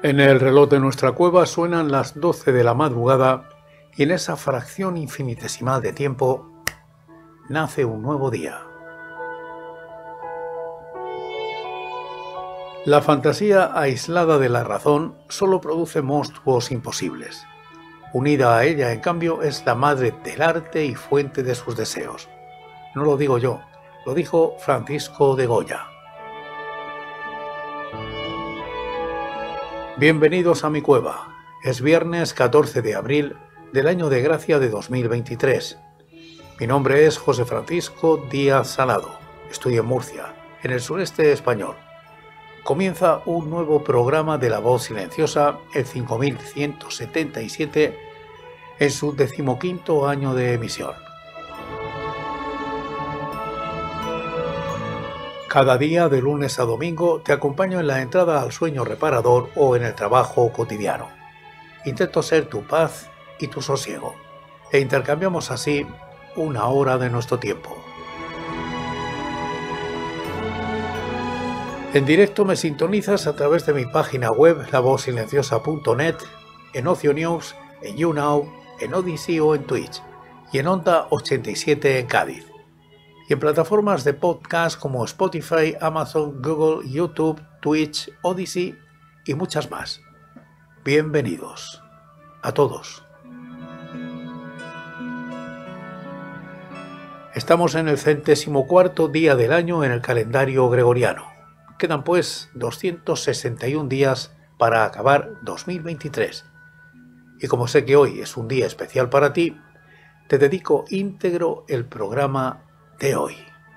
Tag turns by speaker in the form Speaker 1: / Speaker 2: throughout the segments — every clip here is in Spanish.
Speaker 1: En el reloj de nuestra cueva suenan las 12 de la madrugada y en esa fracción infinitesimal de tiempo nace un nuevo día. La fantasía aislada de la razón solo produce monstruos imposibles. Unida a ella, en cambio, es la madre del arte y fuente de sus deseos. No lo digo yo, lo dijo Francisco de Goya. Bienvenidos a mi cueva. Es viernes 14 de abril del año de gracia de 2023. Mi nombre es José Francisco Díaz Salado. Estoy en Murcia, en el sureste español. Comienza un nuevo programa de La Voz Silenciosa, el 5177, en su 15º año de emisión. Cada día, de lunes a domingo, te acompaño en la entrada al sueño reparador o en el trabajo cotidiano. Intento ser tu paz y tu sosiego, e intercambiamos así una hora de nuestro tiempo. En directo me sintonizas a través de mi página web lavozsilenciosa.net, en Ocio News, en YouNow, en Odyssey o en Twitch, y en Onda 87 en Cádiz. Y en plataformas de podcast como Spotify, Amazon, Google, YouTube, Twitch, Odyssey y muchas más. Bienvenidos a todos. Estamos en el 104º día del año en el calendario gregoriano. Quedan pues 261 días para acabar 2023. Y como sé que hoy es un día especial para ti, te dedico íntegro el programa de hoy.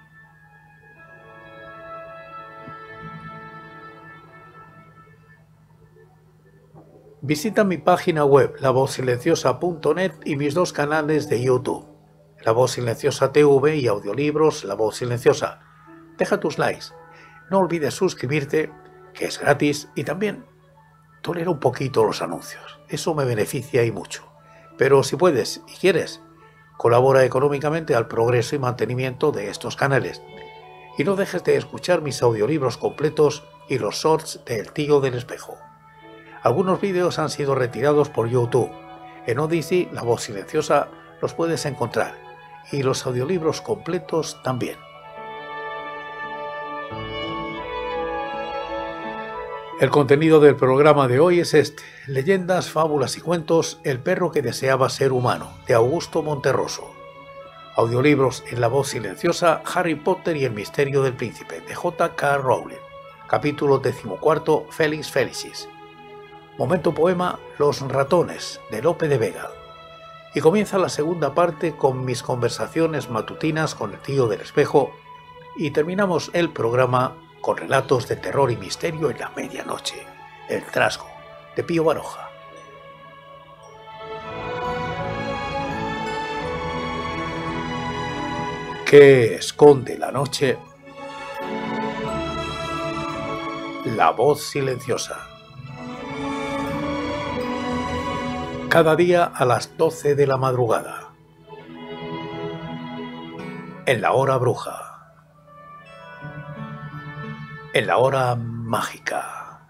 Speaker 1: Visita mi página web lavozsilenciosa.net y mis dos canales de YouTube, La Voz Silenciosa TV y Audiolibros La Voz Silenciosa. Deja tus likes. No olvides suscribirte, que es gratis, y también tolera un poquito los anuncios. Eso me beneficia y mucho. Pero si puedes y quieres, colabora económicamente al progreso y mantenimiento de estos canales. Y no dejes de escuchar mis audiolibros completos y los shorts de El Tío del Espejo. Algunos vídeos han sido retirados por YouTube. En Odyssey, La Voz Silenciosa, los puedes encontrar. Y los audiolibros completos también. El contenido del programa de hoy es este: Leyendas, fábulas y cuentos, El perro que deseaba ser humano, de Augusto Monterroso. Audiolibros en La Voz Silenciosa, Harry Potter y el misterio del príncipe, de J.K. Rowling. Capítulo 14, Felix Felicis. Momento poema, Los ratones, de Lope de Vega. Y comienza la segunda parte con mis conversaciones matutinas con el Tío del Espejo, y terminamos el programa con relatos de terror y misterio en la medianoche, El Trasgo, de Pío Baroja. ¿Qué esconde la noche? La Voz Silenciosa. Cada día a las 12 de la madrugada. En la hora bruja. En la hora mágica.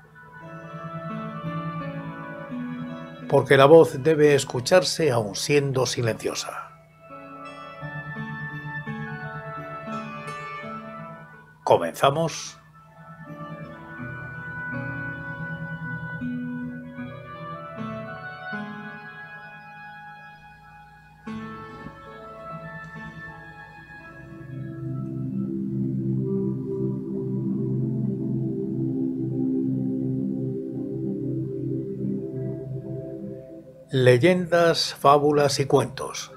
Speaker 1: Porque la voz debe escucharse aun siendo silenciosa. ¿Comenzamos? Leyendas, fábulas y cuentos.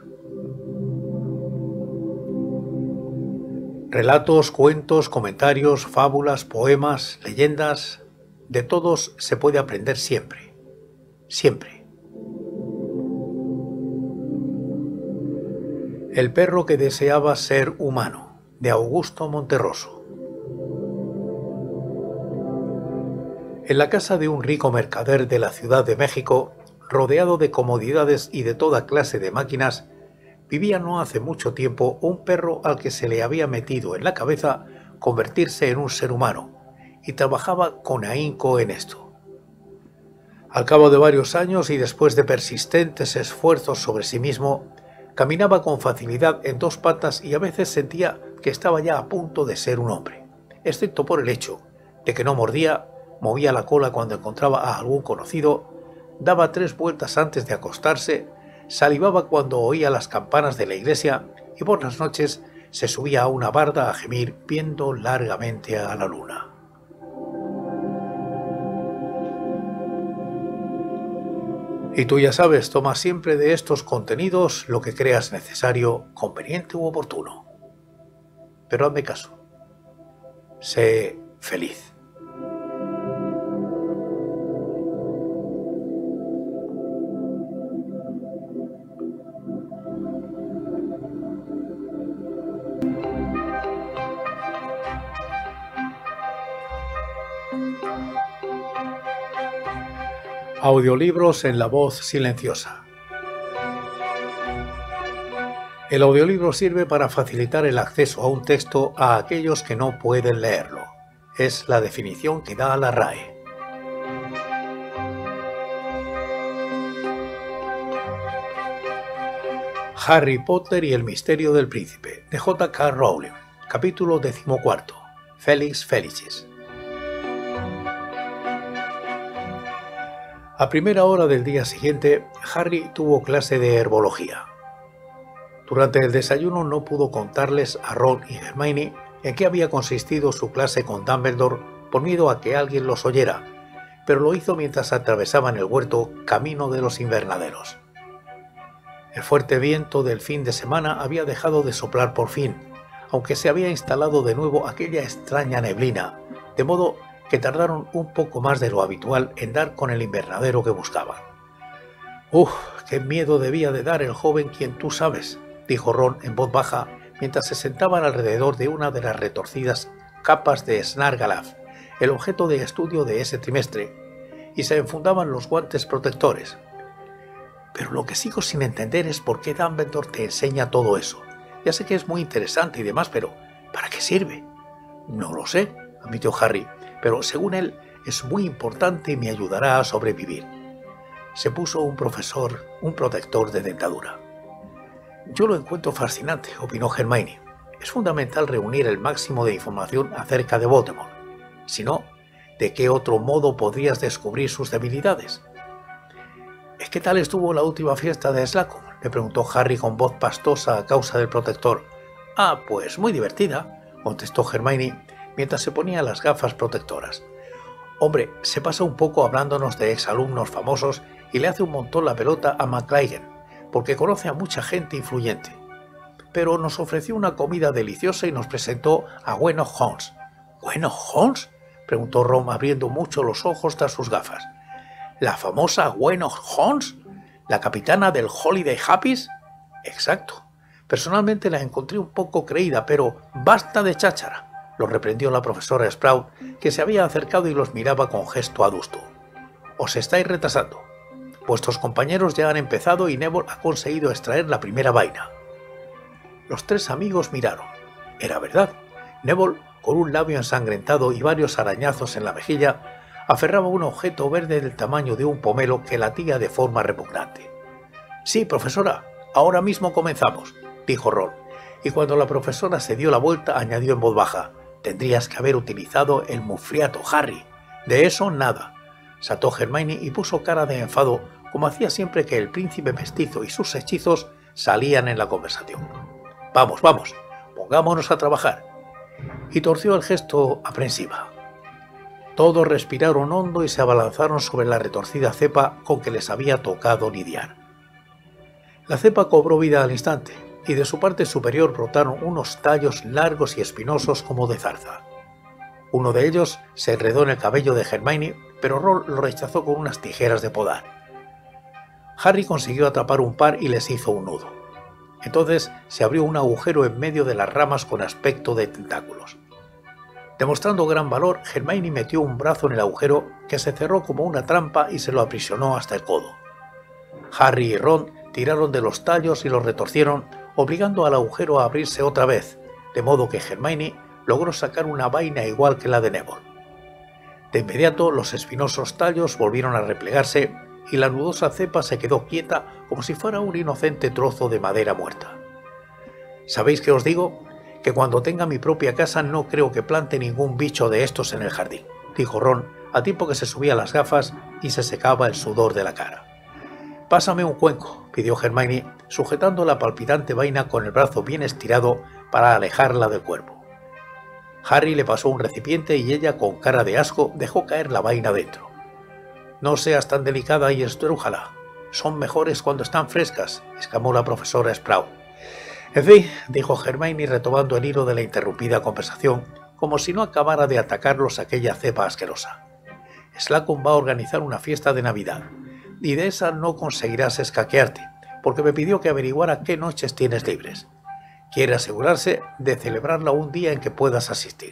Speaker 1: Relatos, cuentos, comentarios, fábulas, poemas, leyendas, de todos se puede aprender siempre, siempre. El perro que deseaba ser humano, de Augusto Monterroso. En la casa de un rico mercader de la Ciudad de México, rodeado de comodidades y de toda clase de máquinas, vivía no hace mucho tiempo un perro al que se le había metido en la cabeza convertirse en un ser humano, y trabajaba con ahínco en esto. Al cabo de varios años y después de persistentes esfuerzos sobre sí mismo, caminaba con facilidad en dos patas y a veces sentía que estaba ya a punto de ser un hombre, excepto por el hecho de que no mordía, movía la cola cuando encontraba a algún conocido, daba 3 vueltas antes de acostarse, salivaba cuando oía las campanas de la iglesia y por las noches se subía a una barda a gemir viendo largamente a la luna. Y tú ya sabes, toma siempre de estos contenidos lo que creas necesario, conveniente u oportuno. Pero hazme caso. Sé feliz. Audiolibros en la voz silenciosa. El audiolibro sirve para facilitar el acceso a un texto a aquellos que no pueden leerlo. Es la definición que da la RAE. Harry Potter y el misterio del príncipe, de J.K. Rowling, capítulo 14. Felix Felicis. A primera hora del día siguiente, Harry tuvo clase de herbología. Durante el desayuno no pudo contarles a Ron y Hermione en qué había consistido su clase con Dumbledore por miedo a que alguien los oyera, pero lo hizo mientras atravesaban el huerto camino de los invernaderos. El fuerte viento del fin de semana había dejado de soplar por fin, aunque se había instalado de nuevo aquella extraña neblina, de modo que tardaron un poco más de lo habitual en dar con el invernadero que buscaban. «¡Uf! ¡Qué miedo debía de dar el joven quien tú sabes!», dijo Ron en voz baja mientras se sentaban alrededor de una de las retorcidas capas de Snargalaf, el objeto de estudio de ese trimestre, y se enfundaban los guantes protectores. «Pero lo que sigo sin entender es por qué Dumbledore te enseña todo eso. Ya sé que es muy interesante y demás, pero ¿para qué sirve?» «No lo sé», admitió Harry, «pero según él es muy importante y me ayudará a sobrevivir». Se puso un protector de dentadura. «Yo lo encuentro fascinante», opinó Hermione. «Es fundamental reunir el máximo de información acerca de Voldemort. Si no, ¿de qué otro modo podrías descubrir sus debilidades?» «¿Qué tal estuvo la última fiesta de Slughorn?», le preguntó Harry con voz pastosa a causa del protector. «Ah, pues muy divertida», contestó Hermione mientras se ponía las gafas protectoras. «Hombre, se pasa un poco hablándonos de exalumnos famosos y le hace un montón la pelota a McLaggen, porque conoce a mucha gente influyente. Pero nos ofreció una comida deliciosa y nos presentó a Gweno Holmes». «¿Gweno Holmes?», preguntó Ron abriendo mucho los ojos tras sus gafas. «¿La famosa Gweno Holmes? ¿La capitana del Holiday Happies?» «Exacto. Personalmente la encontré un poco creída, pero basta de cháchara», lo reprendió la profesora Sprout, que se había acercado y los miraba con gesto adusto. «Os estáis retrasando. Vuestros compañeros ya han empezado y Neville ha conseguido extraer la primera vaina». Los 3 amigos miraron. Era verdad. Neville, con un labio ensangrentado y varios arañazos en la mejilla, aferraba un objeto verde del tamaño de un pomelo que latía de forma repugnante. «Sí, profesora, ahora mismo comenzamos», dijo Ron, y cuando la profesora se dio la vuelta añadió en voz baja: «Tendrías que haber utilizado el mufriato, Harry». «De eso nada», saltó Hermione y puso cara de enfado, como hacía siempre que el príncipe mestizo y sus hechizos salían en la conversación. «Vamos, vamos, pongámonos a trabajar». Y torció el gesto aprensiva. Todos respiraron hondo y se abalanzaron sobre la retorcida cepa con que les había tocado lidiar. La cepa cobró vida al instante, y de su parte superior brotaron unos tallos largos y espinosos como de zarza. Uno de ellos se enredó en el cabello de Hermione, pero Ron lo rechazó con unas tijeras de podar. Harry consiguió atrapar un par y les hizo un nudo. Entonces se abrió un agujero en medio de las ramas con aspecto de tentáculos. Demostrando gran valor, Hermione metió un brazo en el agujero, que se cerró como una trampa y se lo aprisionó hasta el codo. Harry y Ron tiraron de los tallos y los retorcieron, obligando al agujero a abrirse otra vez, de modo que Hermione logró sacar una vaina igual que la de Neville. De inmediato los espinosos tallos volvieron a replegarse y la nudosa cepa se quedó quieta como si fuera un inocente trozo de madera muerta. ¿Sabéis qué os digo? Que cuando tenga mi propia casa no creo que plante ningún bicho de estos en el jardín, dijo Ron, a tiempo que se subía las gafas y se secaba el sudor de la cara. Pásame un cuenco, pidió Hermione, sujetando la palpitante vaina con el brazo bien estirado para alejarla del cuerpo. Harry le pasó un recipiente y ella, con cara de asco, dejó caer la vaina dentro. No seas tan delicada y estrújala. Son mejores cuando están frescas, exclamó la profesora Sprout. En fin, dijo Hermione retomando el hilo de la interrumpida conversación, como si no acabara de atacarlos aquella cepa asquerosa. Slughorn va a organizar una fiesta de Navidad, y de esa no conseguirás escaquearte, porque me pidió que averiguara qué noches tienes libres. Quiere asegurarse de celebrarla un día en que puedas asistir.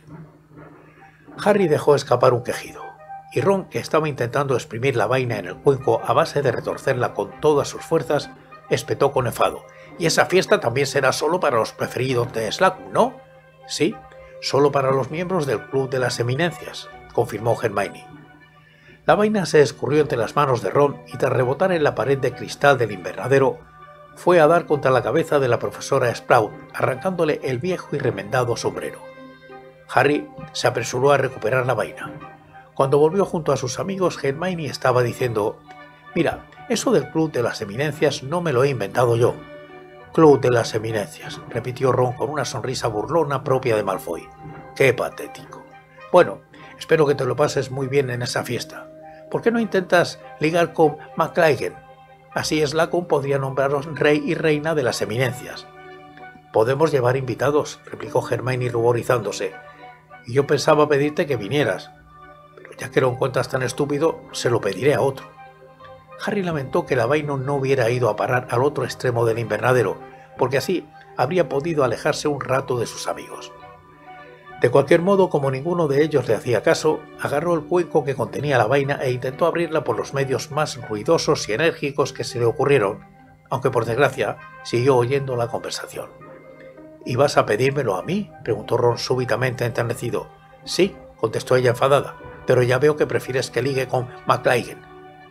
Speaker 1: Harry dejó escapar un quejido, y Ron, que estaba intentando exprimir la vaina en el cuenco a base de retorcerla con todas sus fuerzas, espetó con enfado. «Y esa fiesta también será solo para los preferidos de Slughorn, ¿no?» «Sí, solo para los miembros del Club de las Eminencias», confirmó Hermione. La vaina se escurrió entre las manos de Ron y tras rebotar en la pared de cristal del invernadero, fue a dar contra la cabeza de la profesora Sprout, arrancándole el viejo y remendado sombrero. Harry se apresuró a recuperar la vaina. Cuando volvió junto a sus amigos, Hermione estaba diciendo: «Mira, eso del Club de las Eminencias no me lo he inventado yo». «Club de las Eminencias», repitió Ron con una sonrisa burlona propia de Malfoy. «Qué patético. Bueno, espero que te lo pases muy bien en esa fiesta. ¿Por qué no intentas ligar con McLaggen? Así Slughorn podría nombraros rey y reina de las eminencias». «Podemos llevar invitados», replicó Hermione ruborizándose. «Y yo pensaba pedirte que vinieras. Pero ya que lo encuentras tan estúpido, se lo pediré a otro». Harry lamentó que la vaina no hubiera ido a parar al otro extremo del invernadero, porque así habría podido alejarse un rato de sus amigos. De cualquier modo, como ninguno de ellos le hacía caso, agarró el cuenco que contenía la vaina e intentó abrirla por los medios más ruidosos y enérgicos que se le ocurrieron, aunque por desgracia siguió oyendo la conversación. «¿Y vas a pedírmelo a mí?», preguntó Ron súbitamente enternecido. «Sí», contestó ella enfadada, «pero ya veo que prefieres que ligue con McLaggen».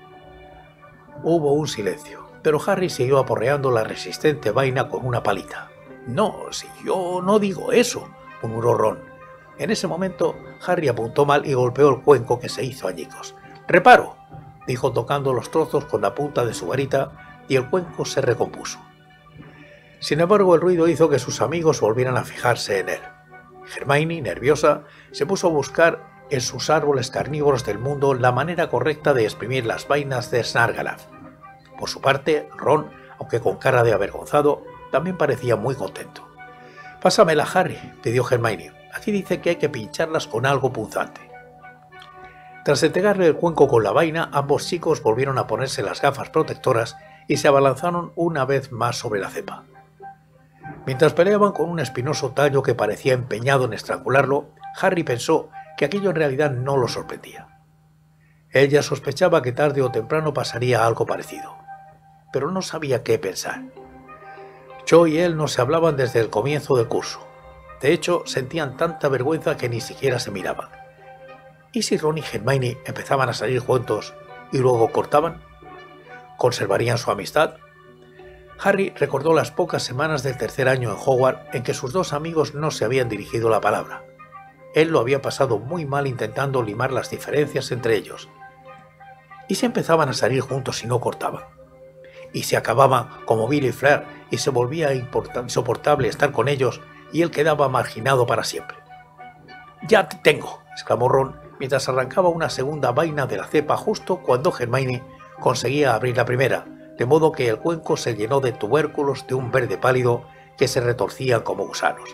Speaker 1: Hubo un silencio, pero Harry siguió aporreando la resistente vaina con una palita. «No, si yo no digo eso», murmuró Ron. En ese momento, Harry apuntó mal y golpeó el cuenco, que se hizo añicos. «Reparo», dijo tocando los trozos con la punta de su varita, y el cuenco se recompuso. Sin embargo, el ruido hizo que sus amigos volvieran a fijarse en él. Hermione, nerviosa, se puso a buscar en sus árboles carnívoros del mundo la manera correcta de exprimir las vainas de Snargalaf. Por su parte, Ron, aunque con cara de avergonzado, también parecía muy contento. «Pásamela, Harry», pidió Hermione. «Aquí dice que hay que pincharlas con algo punzante». Tras entregarle el cuenco con la vaina, ambos chicos volvieron a ponerse las gafas protectoras y se abalanzaron una vez más sobre la cepa. Mientras peleaban con un espinoso tallo que parecía empeñado en estrangularlo, Harry pensó que aquello en realidad no lo sorprendía. Ella sospechaba que tarde o temprano pasaría algo parecido, pero no sabía qué pensar. Cho y él no se hablaban desde el comienzo del curso. De hecho, sentían tanta vergüenza que ni siquiera se miraban. ¿Y si Ron y Hermione empezaban a salir juntos y luego cortaban? ¿Conservarían su amistad? Harry recordó las pocas semanas del tercer año en Hogwarts en que sus dos amigos no se habían dirigido la palabra. Él lo había pasado muy mal intentando limar las diferencias entre ellos. ¿Y si empezaban a salir juntos y no cortaban? ¿Y si acababan como Bill y Fleur y se volvía insoportable estar con ellos y él quedaba marginado para siempre? «Ya te tengo», exclamó Ron mientras arrancaba una segunda vaina de la cepa justo cuando Hermione conseguía abrir la primera, de modo que el cuenco se llenó de tubérculos de un verde pálido que se retorcían como gusanos.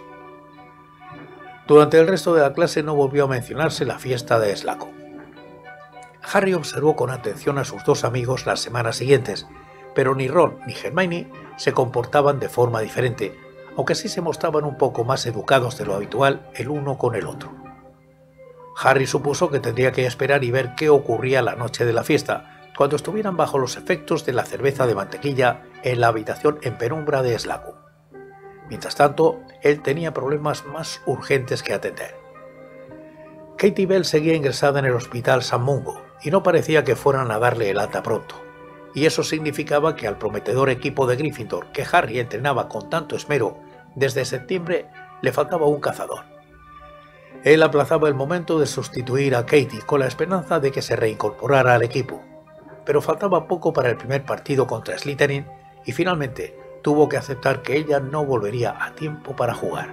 Speaker 1: Durante el resto de la clase no volvió a mencionarse la fiesta de Slughorn. Harry observó con atención a sus dos amigos las semanas siguientes, pero ni Ron ni Hermione se comportaban de forma diferente, aunque sí se mostraban un poco más educados de lo habitual el uno con el otro. Harry supuso que tendría que esperar y ver qué ocurría la noche de la fiesta, cuando estuvieran bajo los efectos de la cerveza de mantequilla en la habitación en penumbra de Slughorn. Mientras tanto, él tenía problemas más urgentes que atender. Katie Bell seguía ingresada en el hospital San Mungo y no parecía que fueran a darle el alta pronto. Y eso significaba que al prometedor equipo de Gryffindor que Harry entrenaba con tanto esmero desde septiembre le faltaba un cazador. Él aplazaba el momento de sustituir a Katie con la esperanza de que se reincorporara al equipo, pero faltaba poco para el primer partido contra Slytherin y finalmente tuvo que aceptar que ella no volvería a tiempo para jugar.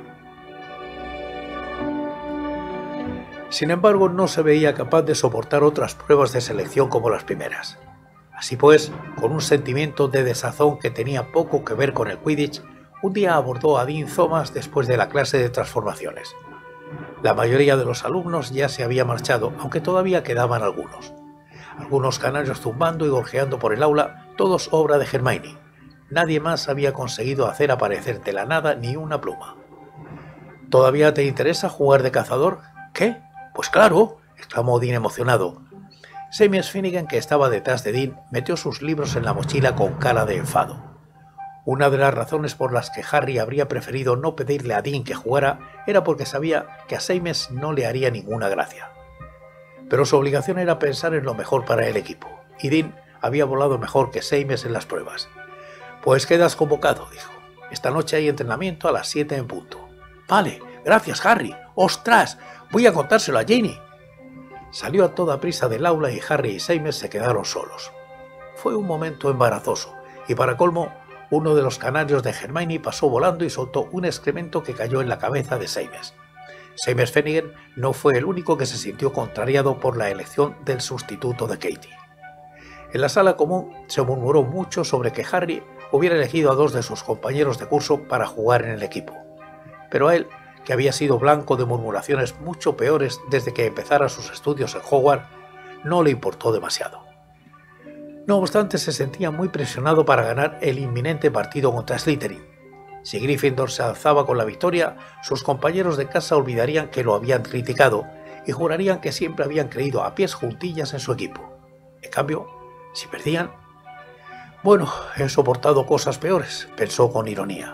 Speaker 1: Sin embargo, no se veía capaz de soportar otras pruebas de selección como las primeras. Así pues, con un sentimiento de desazón que tenía poco que ver con el Quidditch, un día abordó a Dean Thomas después de la clase de transformaciones. La mayoría de los alumnos ya se había marchado, aunque todavía quedaban algunos. Algunos canarios zumbando y gorjeando por el aula, todos obra de Hermione. Nadie más había conseguido hacer aparecer de la nada ni una pluma. ¿Todavía te interesa jugar de cazador? ¿Qué? Pues claro, exclamó Dean emocionado. Seamus Finnegan, que estaba detrás de Dean, metió sus libros en la mochila con cara de enfado. Una de las razones por las que Harry habría preferido no pedirle a Dean que jugara era porque sabía que a Seamus no le haría ninguna gracia. Pero su obligación era pensar en lo mejor para el equipo, y Dean había volado mejor que Seamus en las pruebas. Pues quedas convocado, dijo. Esta noche hay entrenamiento a las 7 en punto. Vale, gracias, Harry. ¡Ostras! Voy a contárselo a Ginny. Salió a toda prisa del aula y Harry y Seamus se quedaron solos. Fue un momento embarazoso, y para colmo, uno de los canarios de Hermione pasó volando y soltó un excremento que cayó en la cabeza de Seamus. Seamus Finnegan no fue el único que se sintió contrariado por la elección del sustituto de Katie. En la sala común se murmuró mucho sobre que Harry hubiera elegido a dos de sus compañeros de curso para jugar en el equipo, pero a él, que había sido blanco de murmuraciones mucho peores desde que empezara sus estudios en Hogwarts, no le importó demasiado. No obstante, se sentía muy presionado para ganar el inminente partido contra Slytherin. Si Gryffindor se alzaba con la victoria, sus compañeros de casa olvidarían que lo habían criticado y jurarían que siempre habían creído a pies juntillas en su equipo. En cambio, si perdían... Bueno, he soportado cosas peores, pensó con ironía.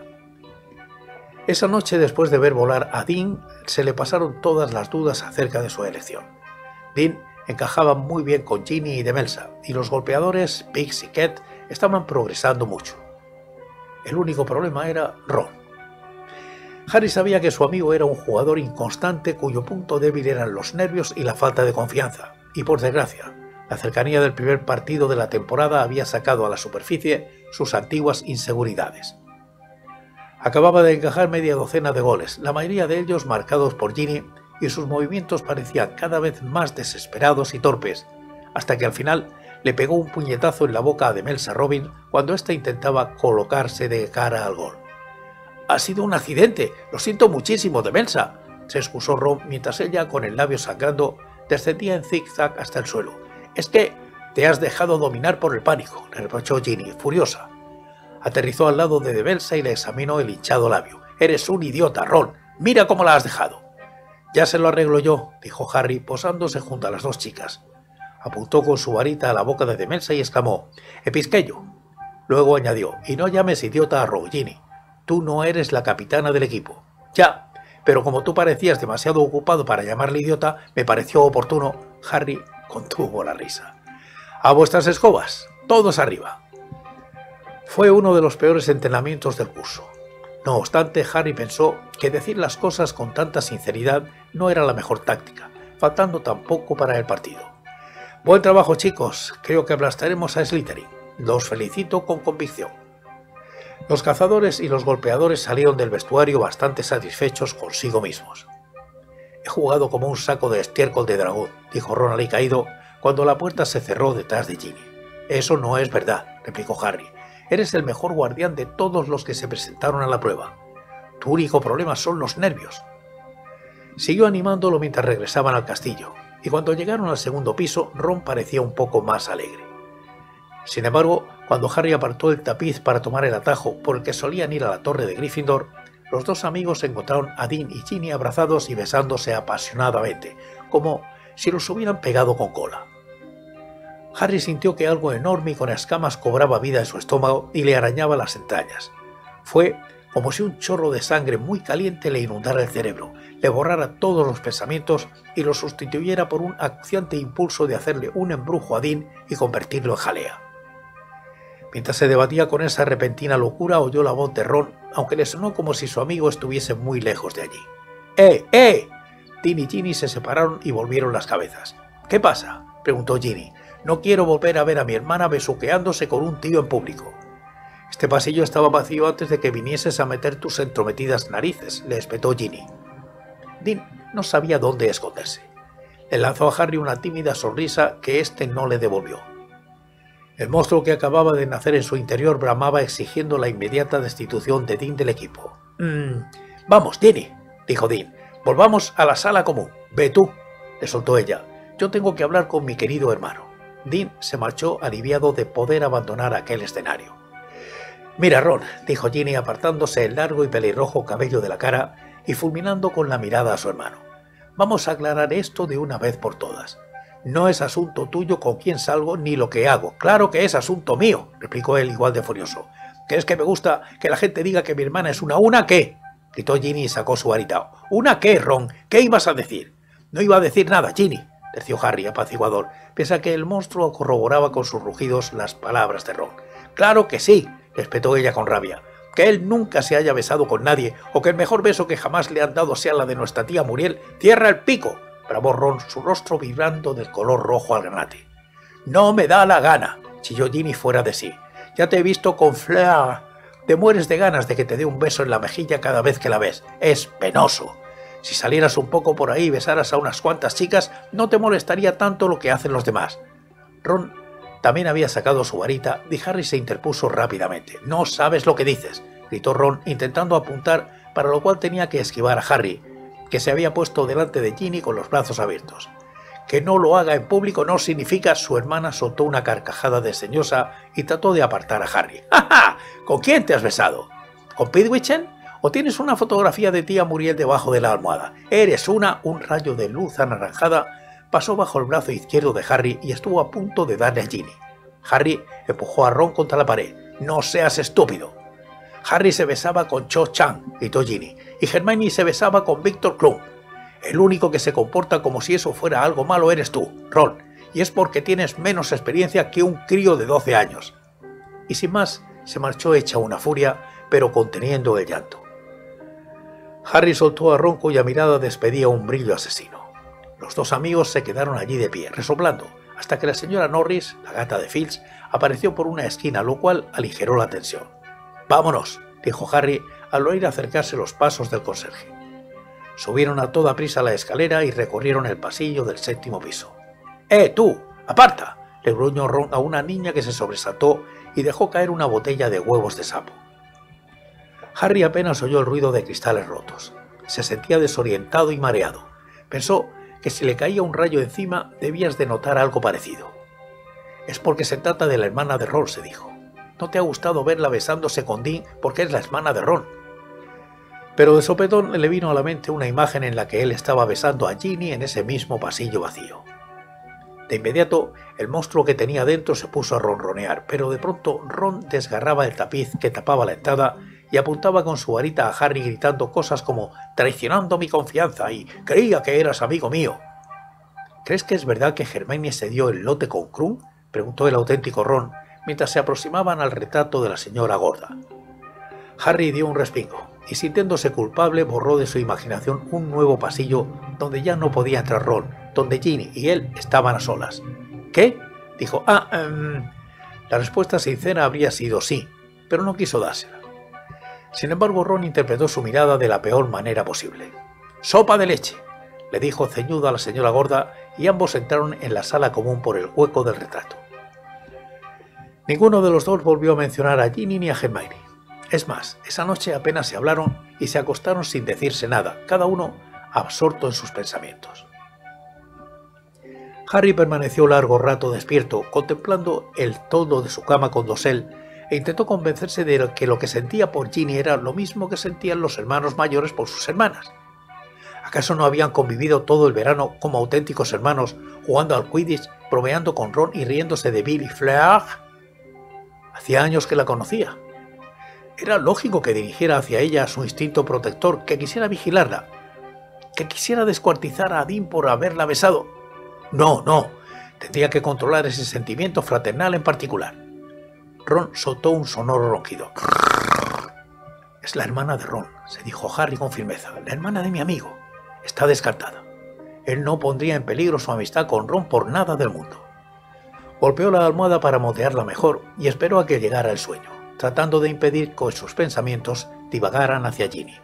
Speaker 1: Esa noche, después de ver volar a Dean, se le pasaron todas las dudas acerca de su elección. Dean encajaba muy bien con Ginny y Demelsa, y los golpeadores, Biggs y Ket, estaban progresando mucho. El único problema era Ron. Harry sabía que su amigo era un jugador inconstante cuyo punto débil eran los nervios y la falta de confianza, y por desgracia, la cercanía del primer partido de la temporada había sacado a la superficie sus antiguas inseguridades. Acababa de encajar media docena de goles, la mayoría de ellos marcados por Ginny, y sus movimientos parecían cada vez más desesperados y torpes, hasta que al final le pegó un puñetazo en la boca a Demelsa Robin cuando ésta intentaba colocarse de cara al gol. «Ha sido un accidente, lo siento muchísimo, Demelsa», se excusó Ron mientras ella, con el labio sangrando, descendía en zigzag hasta el suelo. «Es que te has dejado dominar por el pánico», le reprochó Ginny, furiosa. Aterrizó al lado de Demelsa y le examinó el hinchado labio. «Eres un idiota, Ron. Mira cómo la has dejado». «Ya se lo arreglo yo», dijo Harry, posándose junto a las dos chicas. Apuntó con su varita a la boca de Demelsa y exclamó: «Episqueyo». Luego añadió: «Y no llames idiota a Ron, Ginny. Tú no eres la capitana del equipo». «Ya, pero como tú parecías demasiado ocupado para llamarle idiota, me pareció oportuno». Harry contuvo la risa. «A vuestras escobas, todos arriba». Fue uno de los peores entrenamientos del curso. No obstante, Harry pensó que decir las cosas con tanta sinceridad no era la mejor táctica, faltando tampoco para el partido. «Buen trabajo, chicos. Creo que aplastaremos a Slytherin. Los felicito con convicción». Los cazadores y los golpeadores salieron del vestuario bastante satisfechos consigo mismos. «He jugado como un saco de estiércol de dragón», dijo Ron alicaído cuando la puerta se cerró detrás de Ginny. «Eso no es verdad», replicó Harry. «Eres el mejor guardián de todos los que se presentaron a la prueba. Tu único problema son los nervios». Siguió animándolo mientras regresaban al castillo, y cuando llegaron al segundo piso, Ron parecía un poco más alegre. Sin embargo, cuando Harry apartó el tapiz para tomar el atajo por el que solían ir a la torre de Gryffindor, los dos amigos encontraron a Dean y Ginny abrazados y besándose apasionadamente, como si los hubieran pegado con cola. Harry sintió que algo enorme y con escamas cobraba vida en su estómago y le arañaba las entrañas. Fue como si un chorro de sangre muy caliente le inundara el cerebro, le borrara todos los pensamientos y lo sustituyera por un acuciante impulso de hacerle un embrujo a Dean y convertirlo en jalea. Mientras se debatía con esa repentina locura, oyó la voz de Ron, aunque le sonó como si su amigo estuviese muy lejos de allí. ¡Eh! Dean y Ginny se separaron y volvieron las cabezas. ¿Qué pasa?, preguntó Ginny. No quiero volver a ver a mi hermana besuqueándose con un tío en público. Este pasillo estaba vacío antes de que vinieses a meter tus entrometidas narices, le espetó Ginny. Dean no sabía dónde esconderse. Le lanzó a Harry una tímida sonrisa que éste no le devolvió. El monstruo que acababa de nacer en su interior bramaba exigiendo la inmediata destitución de Dean del equipo. Vamos, Ginny, dijo Dean. Volvamos a la sala común. Ve tú, le soltó ella. Yo tengo que hablar con mi querido hermano. Dean se marchó aliviado de poder abandonar aquel escenario. Mira, Ron, dijo Ginny apartándose el largo y pelirrojo cabello de la cara y fulminando con la mirada a su hermano. Vamos a aclarar esto de una vez por todas. No es asunto tuyo con quién salgo ni lo que hago. Claro que es asunto mío, replicó él igual de furioso. ¿Crees que me gusta que la gente diga que mi hermana es una qué? Gritó Ginny y sacó su varita. ¿Una qué, Ron? ¿Qué ibas a decir? No iba a decir nada, Ginny, terció Harry apaciguador, pese a que el monstruo corroboraba con sus rugidos las palabras de Ron. Claro que sí, espetó ella con rabia. Que él nunca se haya besado con nadie, o que el mejor beso que jamás le han dado sea la de nuestra tía Muriel. ¡Cierra el pico!, bramó Ron, su rostro vibrando del color rojo al granate. No me da la gana, chilló Ginny fuera de sí. Ya te he visto con Fleur. Te mueres de ganas de que te dé un beso en la mejilla cada vez que la ves. Es penoso. Si salieras un poco por ahí y besaras a unas cuantas chicas, no te molestaría tanto lo que hacen los demás. Ron también había sacado su varita y Harry se interpuso rápidamente. No sabes lo que dices, gritó Ron, intentando apuntar, para lo cual tenía que esquivar a Harry, que se había puesto delante de Ginny con los brazos abiertos. Que no lo haga en público no significa. Su hermana soltó una carcajada desdeñosa y trató de apartar a Harry. ¡Ja, ja! ¿Con quién te has besado? ¿Con Pidwichem? ¿O tienes una fotografía de tía Muriel debajo de la almohada? Eres un rayo de luz anaranjada pasó bajo el brazo izquierdo de Harry y estuvo a punto de darle a Ginny. Harry empujó a Ron contra la pared. ¡No seas estúpido! Harry se besaba con Cho Chang, gritó Ginny, y Hermione se besaba con Víctor Krum. El único que se comporta como si eso fuera algo malo eres tú, Ron, y es porque tienes menos experiencia que un crío de 12 años. Y sin más, se marchó hecha una furia, pero conteniendo el llanto. Harry soltó a Ron, cuya mirada despedía un brillo asesino. Los dos amigos se quedaron allí de pie, resoplando, hasta que la señora Norris, la gata de Filch, apareció por una esquina, lo cual aligeró la tensión. «Vámonos», dijo Harry al oír acercarse los pasos del conserje. Subieron a toda prisa la escalera y recorrieron el pasillo del 7º piso. Tú! ¡Aparta!, le gruñó Ron a una niña que se sobresaltó y dejó caer una botella de huevos de sapo. Harry apenas oyó el ruido de cristales rotos. Se sentía desorientado y mareado. Pensó que si le caía un rayo encima debías de notar algo parecido. Es porque se trata de la hermana de Ron, se dijo. No te ha gustado verla besándose con Dean porque es la hermana de Ron. Pero de sopetón le vino a la mente una imagen en la que él estaba besando a Ginny en ese mismo pasillo vacío. De inmediato, el monstruo que tenía dentro se puso a ronronear, pero de pronto Ron desgarraba el tapiz que tapaba la entrada y apuntaba con su varita a Harry gritando cosas como «traicionando mi confianza» y «creía que eras amigo mío». «¿Crees que es verdad que Hermione se dio el lote con Krum?», preguntó el auténtico Ron, mientras se aproximaban al retrato de la señora gorda. Harry dio un respingo y, sintiéndose culpable, borró de su imaginación un nuevo pasillo donde ya no podía entrar Ron, donde Ginny y él estaban a solas. «¿Qué?», dijo. La respuesta sincera habría sido sí, pero no quiso dársela. Sin embargo, Ron interpretó su mirada de la peor manera posible. «¡Sopa de leche!», le dijo ceñudo a la señora gorda, y ambos entraron en la sala común por el hueco del retrato. Ninguno de los dos volvió a mencionar a Ginny ni a Hermione. Es más, esa noche apenas se hablaron y se acostaron sin decirse nada, cada uno absorto en sus pensamientos. Harry permaneció largo rato despierto, contemplando el toldo de su cama con dosel, e intentó convencerse de que lo que sentía por Ginny era lo mismo que sentían los hermanos mayores por sus hermanas. ¿Acaso no habían convivido todo el verano como auténticos hermanos, jugando al Quidditch, bromeando con Ron y riéndose de Bill y Fleur? Hacía años que la conocía. Era lógico que dirigiera hacia ella su instinto protector, que quisiera vigilarla, que quisiera descuartizar a Dean por haberla besado. No, no, tendría que controlar ese sentimiento fraternal en particular. Ron soltó un sonoro ronquido. Es la hermana de Ron, se dijo Harry con firmeza. La hermana de mi amigo. Está descartada. Él no pondría en peligro su amistad con Ron por nada del mundo. Golpeó la almohada para moldearla mejor y esperó a que llegara el sueño, tratando de impedir que sus pensamientos divagaran hacia Ginny.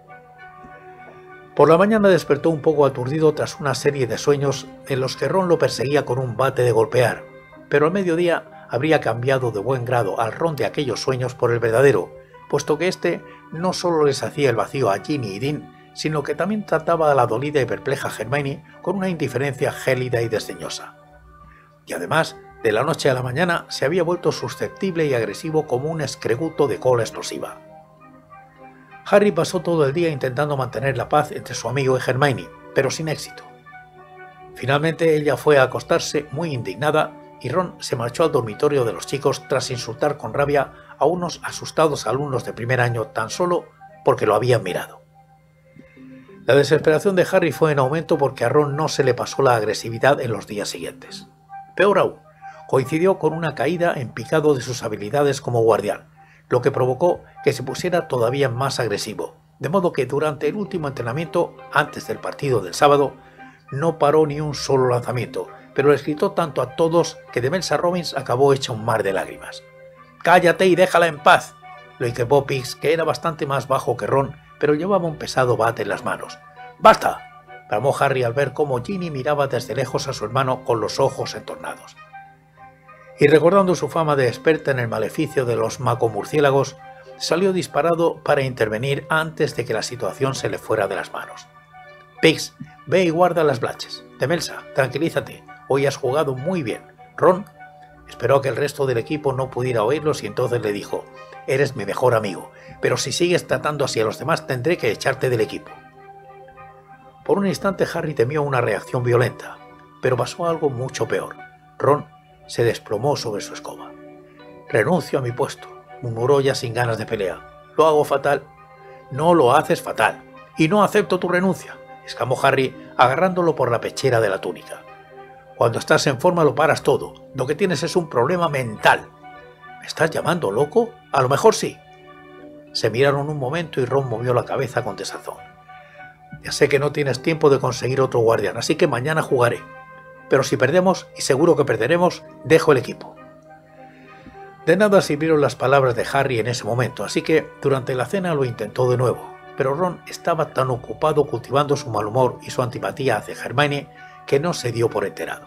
Speaker 1: Por la mañana despertó un poco aturdido tras una serie de sueños en los que Ron lo perseguía con un bate de golpear, pero al mediodía habría cambiado de buen grado al Ron de aquellos sueños por el verdadero, puesto que éste no solo les hacía el vacío a Ginny y Dean, sino que también trataba a la dolida y perpleja Hermione con una indiferencia gélida y desdeñosa. Y además, de la noche a la mañana se había vuelto susceptible y agresivo como un escreguto de cola explosiva. Harry pasó todo el día intentando mantener la paz entre su amigo y Hermione, pero sin éxito. Finalmente ella fue a acostarse muy indignada y Ron se marchó al dormitorio de los chicos tras insultar con rabia a unos asustados alumnos de primer año tan solo porque lo habían mirado. La desesperación de Harry fue en aumento porque a Ron no se le pasó la agresividad en los días siguientes. Peor aún, coincidió con una caída en picado de sus habilidades como guardián, lo que provocó que se pusiera todavía más agresivo, de modo que durante el último entrenamiento, antes del partido del sábado, no paró ni un solo lanzamiento, pero les gritó tanto a todos que Demelza Robbins acabó hecha un mar de lágrimas. «¡Cállate y déjala en paz!», lo increpó Pix, que era bastante más bajo que Ron, pero llevaba un pesado bate en las manos. «¡Basta!», bramó Harry al ver cómo Ginny miraba desde lejos a su hermano con los ojos entornados. Y recordando su fama de experta en el maleficio de los macomurciélagos, salió disparado para intervenir antes de que la situación se le fuera de las manos. «Pix, ve y guarda las Blatches. Demelza, tranquilízate, hoy has jugado muy bien. Ron», esperó a que el resto del equipo no pudiera oírlos y entonces le dijo: «Eres mi mejor amigo, pero si sigues tratando así a los demás tendré que echarte del equipo». Por un instante Harry temió una reacción violenta, pero pasó algo mucho peor. Ron se desplomó sobre su escoba. «Renuncio a mi puesto», murmuró ya sin ganas de pelea. «Lo hago fatal». «No lo haces fatal, y no acepto tu renuncia», exclamó Harry agarrándolo por la pechera de la túnica. «Cuando estás en forma lo paras todo. Lo que tienes es un problema mental». «¿Me estás llamando loco? A lo mejor sí». Se miraron un momento y Ron movió la cabeza con desazón. «Ya sé que no tienes tiempo de conseguir otro guardián, así que mañana jugaré. Pero si perdemos, y seguro que perderemos, dejo el equipo». De nada sirvieron las palabras de Harry en ese momento, así que durante la cena lo intentó de nuevo, pero Ron estaba tan ocupado cultivando su mal humor y su antipatía hacia Hermione que no se dio por enterado.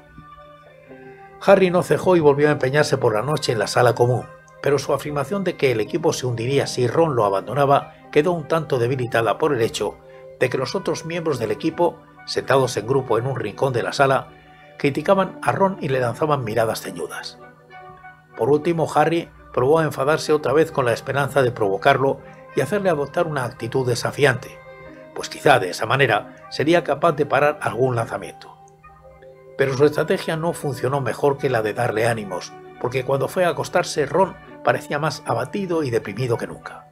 Speaker 1: Harry no cejó y volvió a empeñarse por la noche en la sala común, pero su afirmación de que el equipo se hundiría si Ron lo abandonaba quedó un tanto debilitada por el hecho de que los otros miembros del equipo, sentados en grupo en un rincón de la sala, criticaban a Ron y le lanzaban miradas ceñudas. Por último, Harry probó a enfadarse otra vez con la esperanza de provocarlo y hacerle adoptar una actitud desafiante, pues quizá de esa manera sería capaz de parar algún lanzamiento. Pero su estrategia no funcionó mejor que la de darle ánimos, porque cuando fue a acostarse Ron parecía más abatido y deprimido que nunca.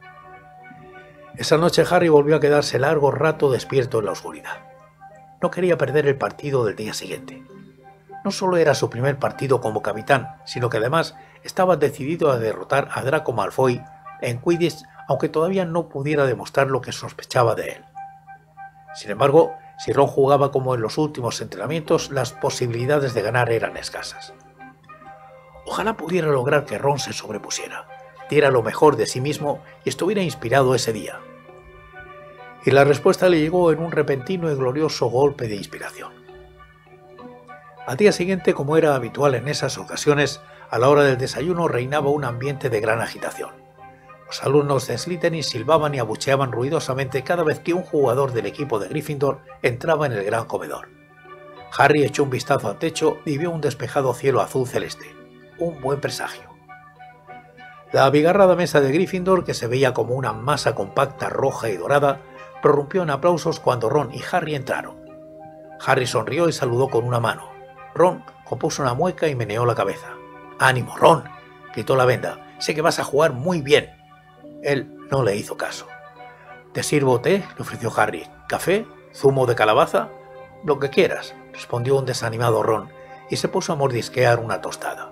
Speaker 1: Esa noche Harry volvió a quedarse largo rato despierto en la oscuridad. No quería perder el partido del día siguiente. No solo era su primer partido como capitán, sino que además estaba decidido a derrotar a Draco Malfoy en Quidditch, aunque todavía no pudiera demostrar lo que sospechaba de él. Sin embargo, si Ron jugaba como en los últimos entrenamientos, las posibilidades de ganar eran escasas. Ojalá pudiera lograr que Ron se sobrepusiera, diera lo mejor de sí mismo y estuviera inspirado ese día. Y la respuesta le llegó en un repentino y glorioso golpe de inspiración. Al día siguiente, como era habitual en esas ocasiones, a la hora del desayuno reinaba un ambiente de gran agitación. Los alumnos de Slytherin silbaban y abucheaban ruidosamente cada vez que un jugador del equipo de Gryffindor entraba en el gran comedor. Harry echó un vistazo al techo y vio un despejado cielo azul celeste. Un buen presagio. La abigarrada mesa de Gryffindor, que se veía como una masa compacta roja y dorada, prorrumpió en aplausos cuando Ron y Harry entraron. Harry sonrió y saludó con una mano. Ron compuso una mueca y meneó la cabeza. «¡Ánimo, Ron!», gritó la Venda. «Sé que vas a jugar muy bien». Él no le hizo caso. «¿Te sirvo té?», le ofreció Harry. «¿Café? ¿Zumo de calabaza?». «Lo que quieras», respondió un desanimado Ron, y se puso a mordisquear una tostada.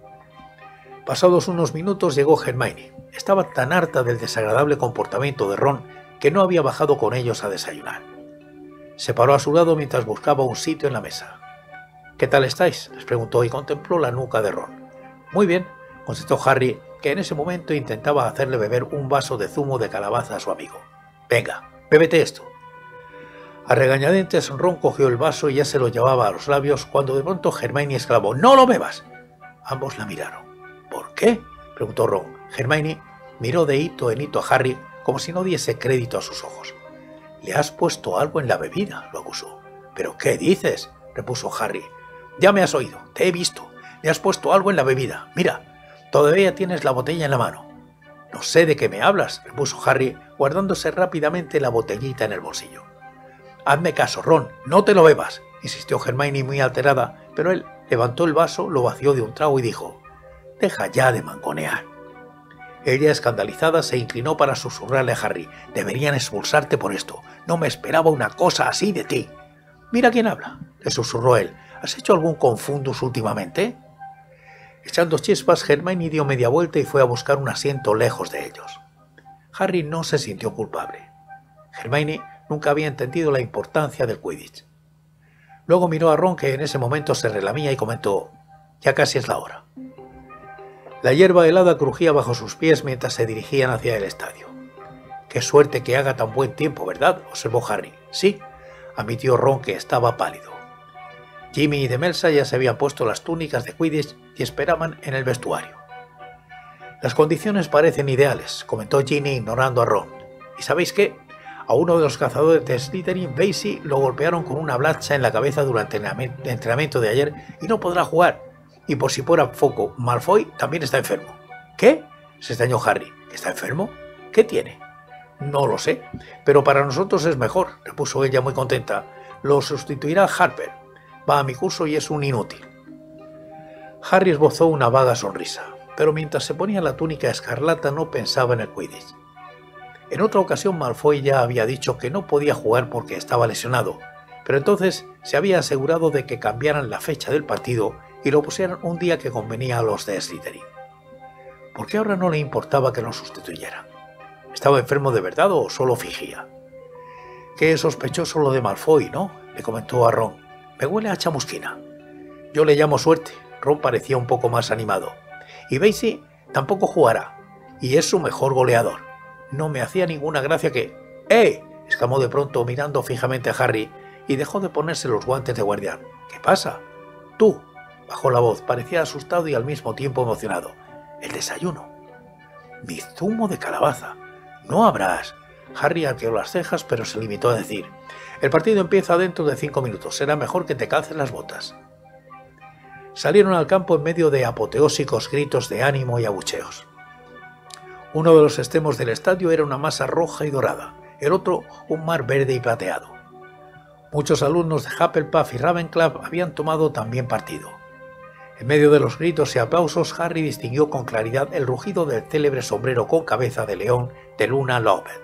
Speaker 1: Pasados unos minutos llegó Hermione. Estaba tan harta del desagradable comportamiento de Ron que no había bajado con ellos a desayunar. Se paró a su lado mientras buscaba un sitio en la mesa. «¿Qué tal estáis?», les preguntó y contempló la nuca de Ron. «Muy bien», contestó Harry, que en ese momento intentaba hacerle beber un vaso de zumo de calabaza a su amigo. «Venga, bébete esto». A regañadientes Ron cogió el vaso y ya se lo llevaba a los labios cuando de pronto Hermione exclamó: «¡No lo bebas!». Ambos la miraron. «¿Por qué?», preguntó Ron. Hermione miró de hito en hito a Harry como si no diese crédito a sus ojos. «Le has puesto algo en la bebida», lo acusó. «¿Pero qué dices?», repuso Harry. «Ya me has oído, te he visto. Le has puesto algo en la bebida. Mira, todavía tienes la botella en la mano». «No sé de qué me hablas», repuso Harry, guardándose rápidamente la botellita en el bolsillo. «Hazme caso, Ron, no te lo bebas», insistió Hermione muy alterada, pero él levantó el vaso, lo vació de un trago y dijo: «Deja ya de mangonear». Ella, escandalizada, se inclinó para susurrarle a Harry: «Deberían expulsarte por esto. No me esperaba una cosa así de ti». «Mira quién habla», le susurró él. «¿Has hecho algún confundus últimamente?». Echando chispas, Hermione dio media vuelta y fue a buscar un asiento lejos de ellos. Harry no se sintió culpable. Hermione nunca había entendido la importancia del Quidditch. Luego miró a Ron, que en ese momento se relamía, y comentó: «Ya casi es la hora». La hierba helada crujía bajo sus pies mientras se dirigían hacia el estadio. «Qué suerte que haga tan buen tiempo, ¿verdad?», observó Harry. «Sí», admitió Ron, que estaba pálido. Jimmy y Demelsa ya se habían puesto las túnicas de Quidditch y esperaban en el vestuario. «Las condiciones parecen ideales», comentó Ginny ignorando a Ron. «¿Y sabéis qué? A uno de los cazadores de Slytherin, Basie, lo golpearon con una blacha en la cabeza durante el entrenamiento de ayer y no podrá jugar. Y por si fuera poco, Malfoy también está enfermo». «¿Qué?», se extrañó Harry. «¿Está enfermo? ¿Qué tiene?». «No lo sé, pero para nosotros es mejor», repuso ella muy contenta. «Lo sustituirá Harper. Va a mi curso y es un inútil». Harry esbozó una vaga sonrisa, pero mientras se ponía la túnica escarlata no pensaba en el Quidditch. En otra ocasión Malfoy ya había dicho que no podía jugar porque estaba lesionado, pero entonces se había asegurado de que cambiaran la fecha del partido y lo pusieran un día que convenía a los de Slytherin. ¿Por qué ahora no le importaba que lo sustituyeran? ¿Estaba enfermo de verdad o solo fingía? «Qué sospechoso lo de Malfoy, ¿no?», le comentó a Ron. «Me huele a chamusquina». «Yo le llamo suerte». Ron parecía un poco más animado. «Y Basie tampoco jugará, y es su mejor goleador. No me hacía ninguna gracia que...». «¡Eh!», exclamó de pronto mirando fijamente a Harry y dejó de ponerse los guantes de guardián. «¿Qué pasa?». «Tú», bajó la voz, parecía asustado y al mismo tiempo emocionado. «El desayuno». «Mi zumo de calabaza». «No habrás». Harry arqueó las cejas, pero se limitó a decir: «El partido empieza dentro de 5 minutos. Será mejor que te calces las botas». Salieron al campo en medio de apoteósicos gritos de ánimo y abucheos. Uno de los extremos del estadio era una masa roja y dorada, el otro un mar verde y plateado. Muchos alumnos de Hufflepuff y Ravenclaw habían tomado también partido. En medio de los gritos y aplausos, Harry distinguió con claridad el rugido del célebre sombrero con cabeza de león de Luna Lovegood.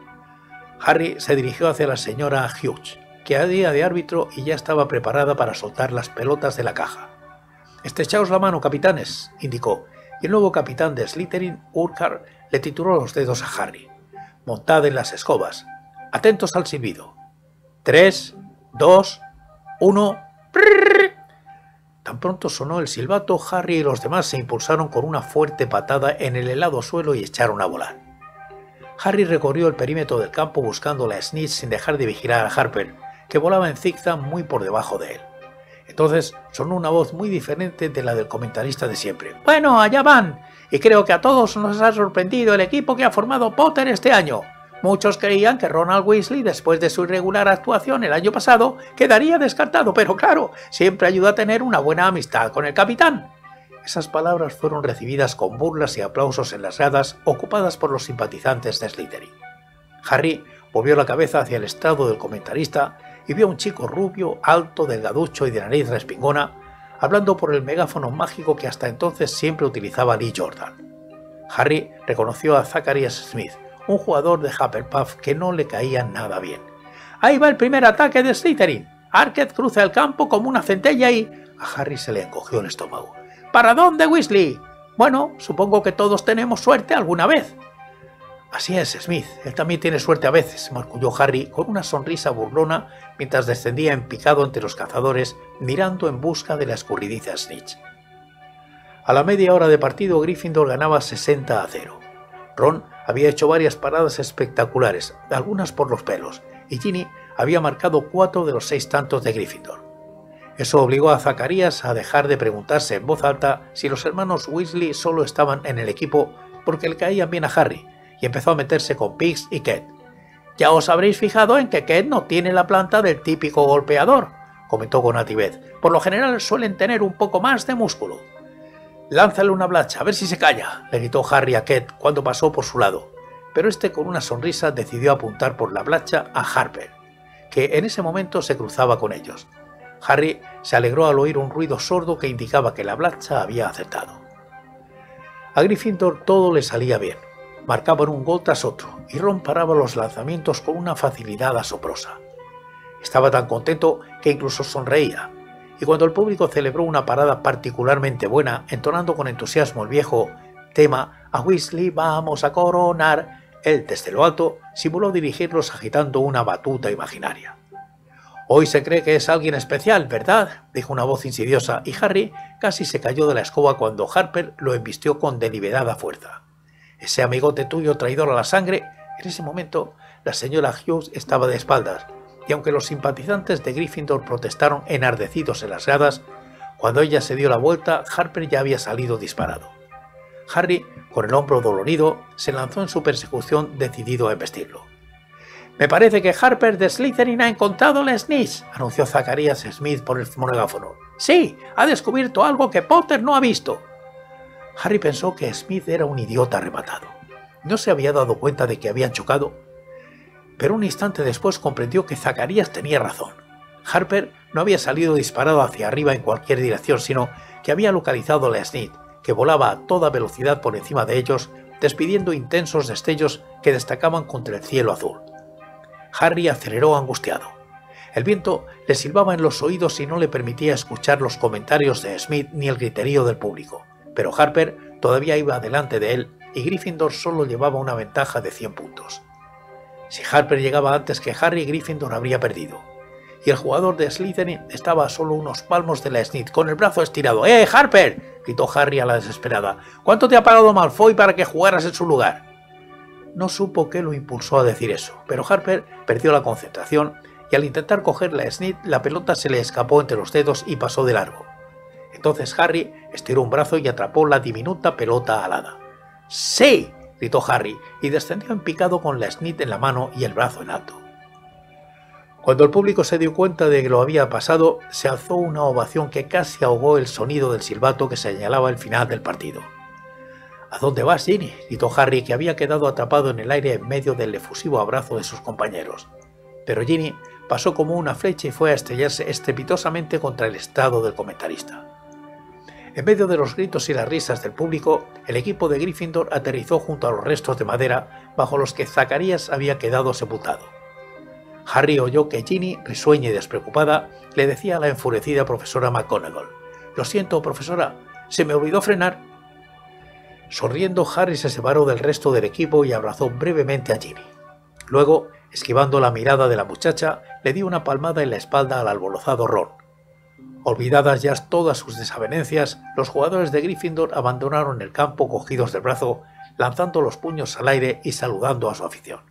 Speaker 1: Harry se dirigió hacia la señora Hughes, que hacía de árbitro y ya estaba preparada para soltar las pelotas de la caja. «Estrechaos la mano, capitanes», indicó, y el nuevo capitán de Slytherin, Urquhart, le tituró los dedos a Harry. «Montad en las escobas. Atentos al silbido. 3, 2, 1... ¡Prrr! Tan pronto sonó el silbato, Harry y los demás se impulsaron con una fuerte patada en el helado suelo y echaron a volar. Harry recorrió el perímetro del campo buscando la snitch sin dejar de vigilar a Harper, que volaba en zigzag muy por debajo de él. Entonces sonó una voz muy diferente de la del comentarista de siempre. «Bueno, allá van, y creo que a todos nos ha sorprendido el equipo que ha formado Potter este año. Muchos creían que Ronald Weasley, después de su irregular actuación el año pasado, quedaría descartado, pero claro, siempre ayuda a tener una buena amistad con el capitán». Esas palabras fueron recibidas con burlas y aplausos en las gradas ocupadas por los simpatizantes de Slytherin. Harry volvió la cabeza hacia el estrado del comentarista y vio a un chico rubio, alto, delgaducho y de nariz respingona, hablando por el megáfono mágico que hasta entonces siempre utilizaba Lee Jordan. Harry reconoció a Zacharias Smith, un jugador de Hufflepuff que no le caía nada bien. «Ahí va el primer ataque de Slytherin. Arquette cruza el campo como una centella y...» A Harry se le encogió el estómago. «¿Para dónde, Weasley?» «Bueno, supongo que todos tenemos suerte alguna vez». «Así es, Smith. Él también tiene suerte a veces», marculló Harry con una sonrisa burlona mientras descendía en picado entre los cazadores, mirando en busca de la escurridiza Snitch. A la media hora de partido, Gryffindor ganaba 60-0. Ron había hecho varias paradas espectaculares, algunas por los pelos, y Ginny había marcado 4 de los 6 tantos de Gryffindor. Eso obligó a Zacarías a dejar de preguntarse en voz alta si los hermanos Weasley solo estaban en el equipo porque le caían bien a Harry, y empezó a meterse con Pix y Ket. «Ya os habréis fijado en que Ket no tiene la planta del típico golpeador», comentó con altivez. «Por lo general suelen tener un poco más de músculo». «Lánzale una blacha, a ver si se calla», le gritó Harry a Ket cuando pasó por su lado, pero este con una sonrisa decidió apuntar por la blacha a Harper, que en ese momento se cruzaba con ellos. Harry se alegró al oír un ruido sordo que indicaba que la blacha había acertado. A Gryffindor todo le salía bien. Marcaban un gol tras otro, y Ron paraba los lanzamientos con una facilidad asombrosa. Estaba tan contento que incluso sonreía, y cuando el público celebró una parada particularmente buena, entonando con entusiasmo el viejo tema «A Weasley vamos a coronar», él, desde lo alto, simuló dirigirlos agitando una batuta imaginaria. «Hoy se cree que es alguien especial, ¿verdad?», dijo una voz insidiosa, y Harry casi se cayó de la escoba cuando Harper lo embistió con deliberada fuerza. «Ese amigote tuyo traidor a la sangre». En ese momento, la señora Hughes estaba de espaldas, y aunque los simpatizantes de Gryffindor protestaron enardecidos en las gradas, cuando ella se dio la vuelta, Harper ya había salido disparado. Harry, con el hombro dolorido, se lanzó en su persecución decidido a embestirlo. «Me parece que Harper de Slytherin ha encontrado la Snitch», anunció Zacarías Smith por el megáfono. «Sí, ha descubierto algo que Potter no ha visto». Harry pensó que Smith era un idiota arrebatado. No se había dado cuenta de que habían chocado, pero un instante después comprendió que Zacarías tenía razón. Harper no había salido disparado hacia arriba en cualquier dirección, sino que había localizado la Snitch, que volaba a toda velocidad por encima de ellos, despidiendo intensos destellos que destacaban contra el cielo azul. Harry aceleró angustiado. El viento le silbaba en los oídos y no le permitía escuchar los comentarios de Smith ni el griterío del público, pero Harper todavía iba delante de él y Gryffindor solo llevaba una ventaja de 100 puntos. Si Harper llegaba antes que Harry, Gryffindor habría perdido. Y el jugador de Slytherin estaba a solo unos palmos de la Snitch, con el brazo estirado. Harper!», gritó Harry a la desesperada. «¿Cuánto te ha pagado Malfoy para que jugaras en su lugar?». No supo qué lo impulsó a decir eso, pero Harper perdió la concentración y al intentar coger la Snitch, la pelota se le escapó entre los dedos y pasó de largo. Entonces Harry estiró un brazo y atrapó la diminuta pelota alada. «¡Sí!», gritó Harry, y descendió en picado con la Snitch en la mano y el brazo en alto. Cuando el público se dio cuenta de que lo había pasado, se alzó una ovación que casi ahogó el sonido del silbato que señalaba el final del partido. «¿A dónde vas, Ginny?», gritó Harry, que había quedado atrapado en el aire en medio del efusivo abrazo de sus compañeros. Pero Ginny pasó como una flecha y fue a estrellarse estrepitosamente contra el estrado del comentarista. En medio de los gritos y las risas del público, el equipo de Gryffindor aterrizó junto a los restos de madera bajo los que Zacarías había quedado sepultado. Harry oyó que Ginny, risueña y despreocupada, le decía a la enfurecida profesora McGonagall: «Lo siento, profesora, se me olvidó frenar». Sonriendo, Harry se separó del resto del equipo y abrazó brevemente a Ginny. Luego, esquivando la mirada de la muchacha, le dio una palmada en la espalda al alborozado Ron. Olvidadas ya todas sus desavenencias, los jugadores de Gryffindor abandonaron el campo cogidos del brazo, lanzando los puños al aire y saludando a su afición.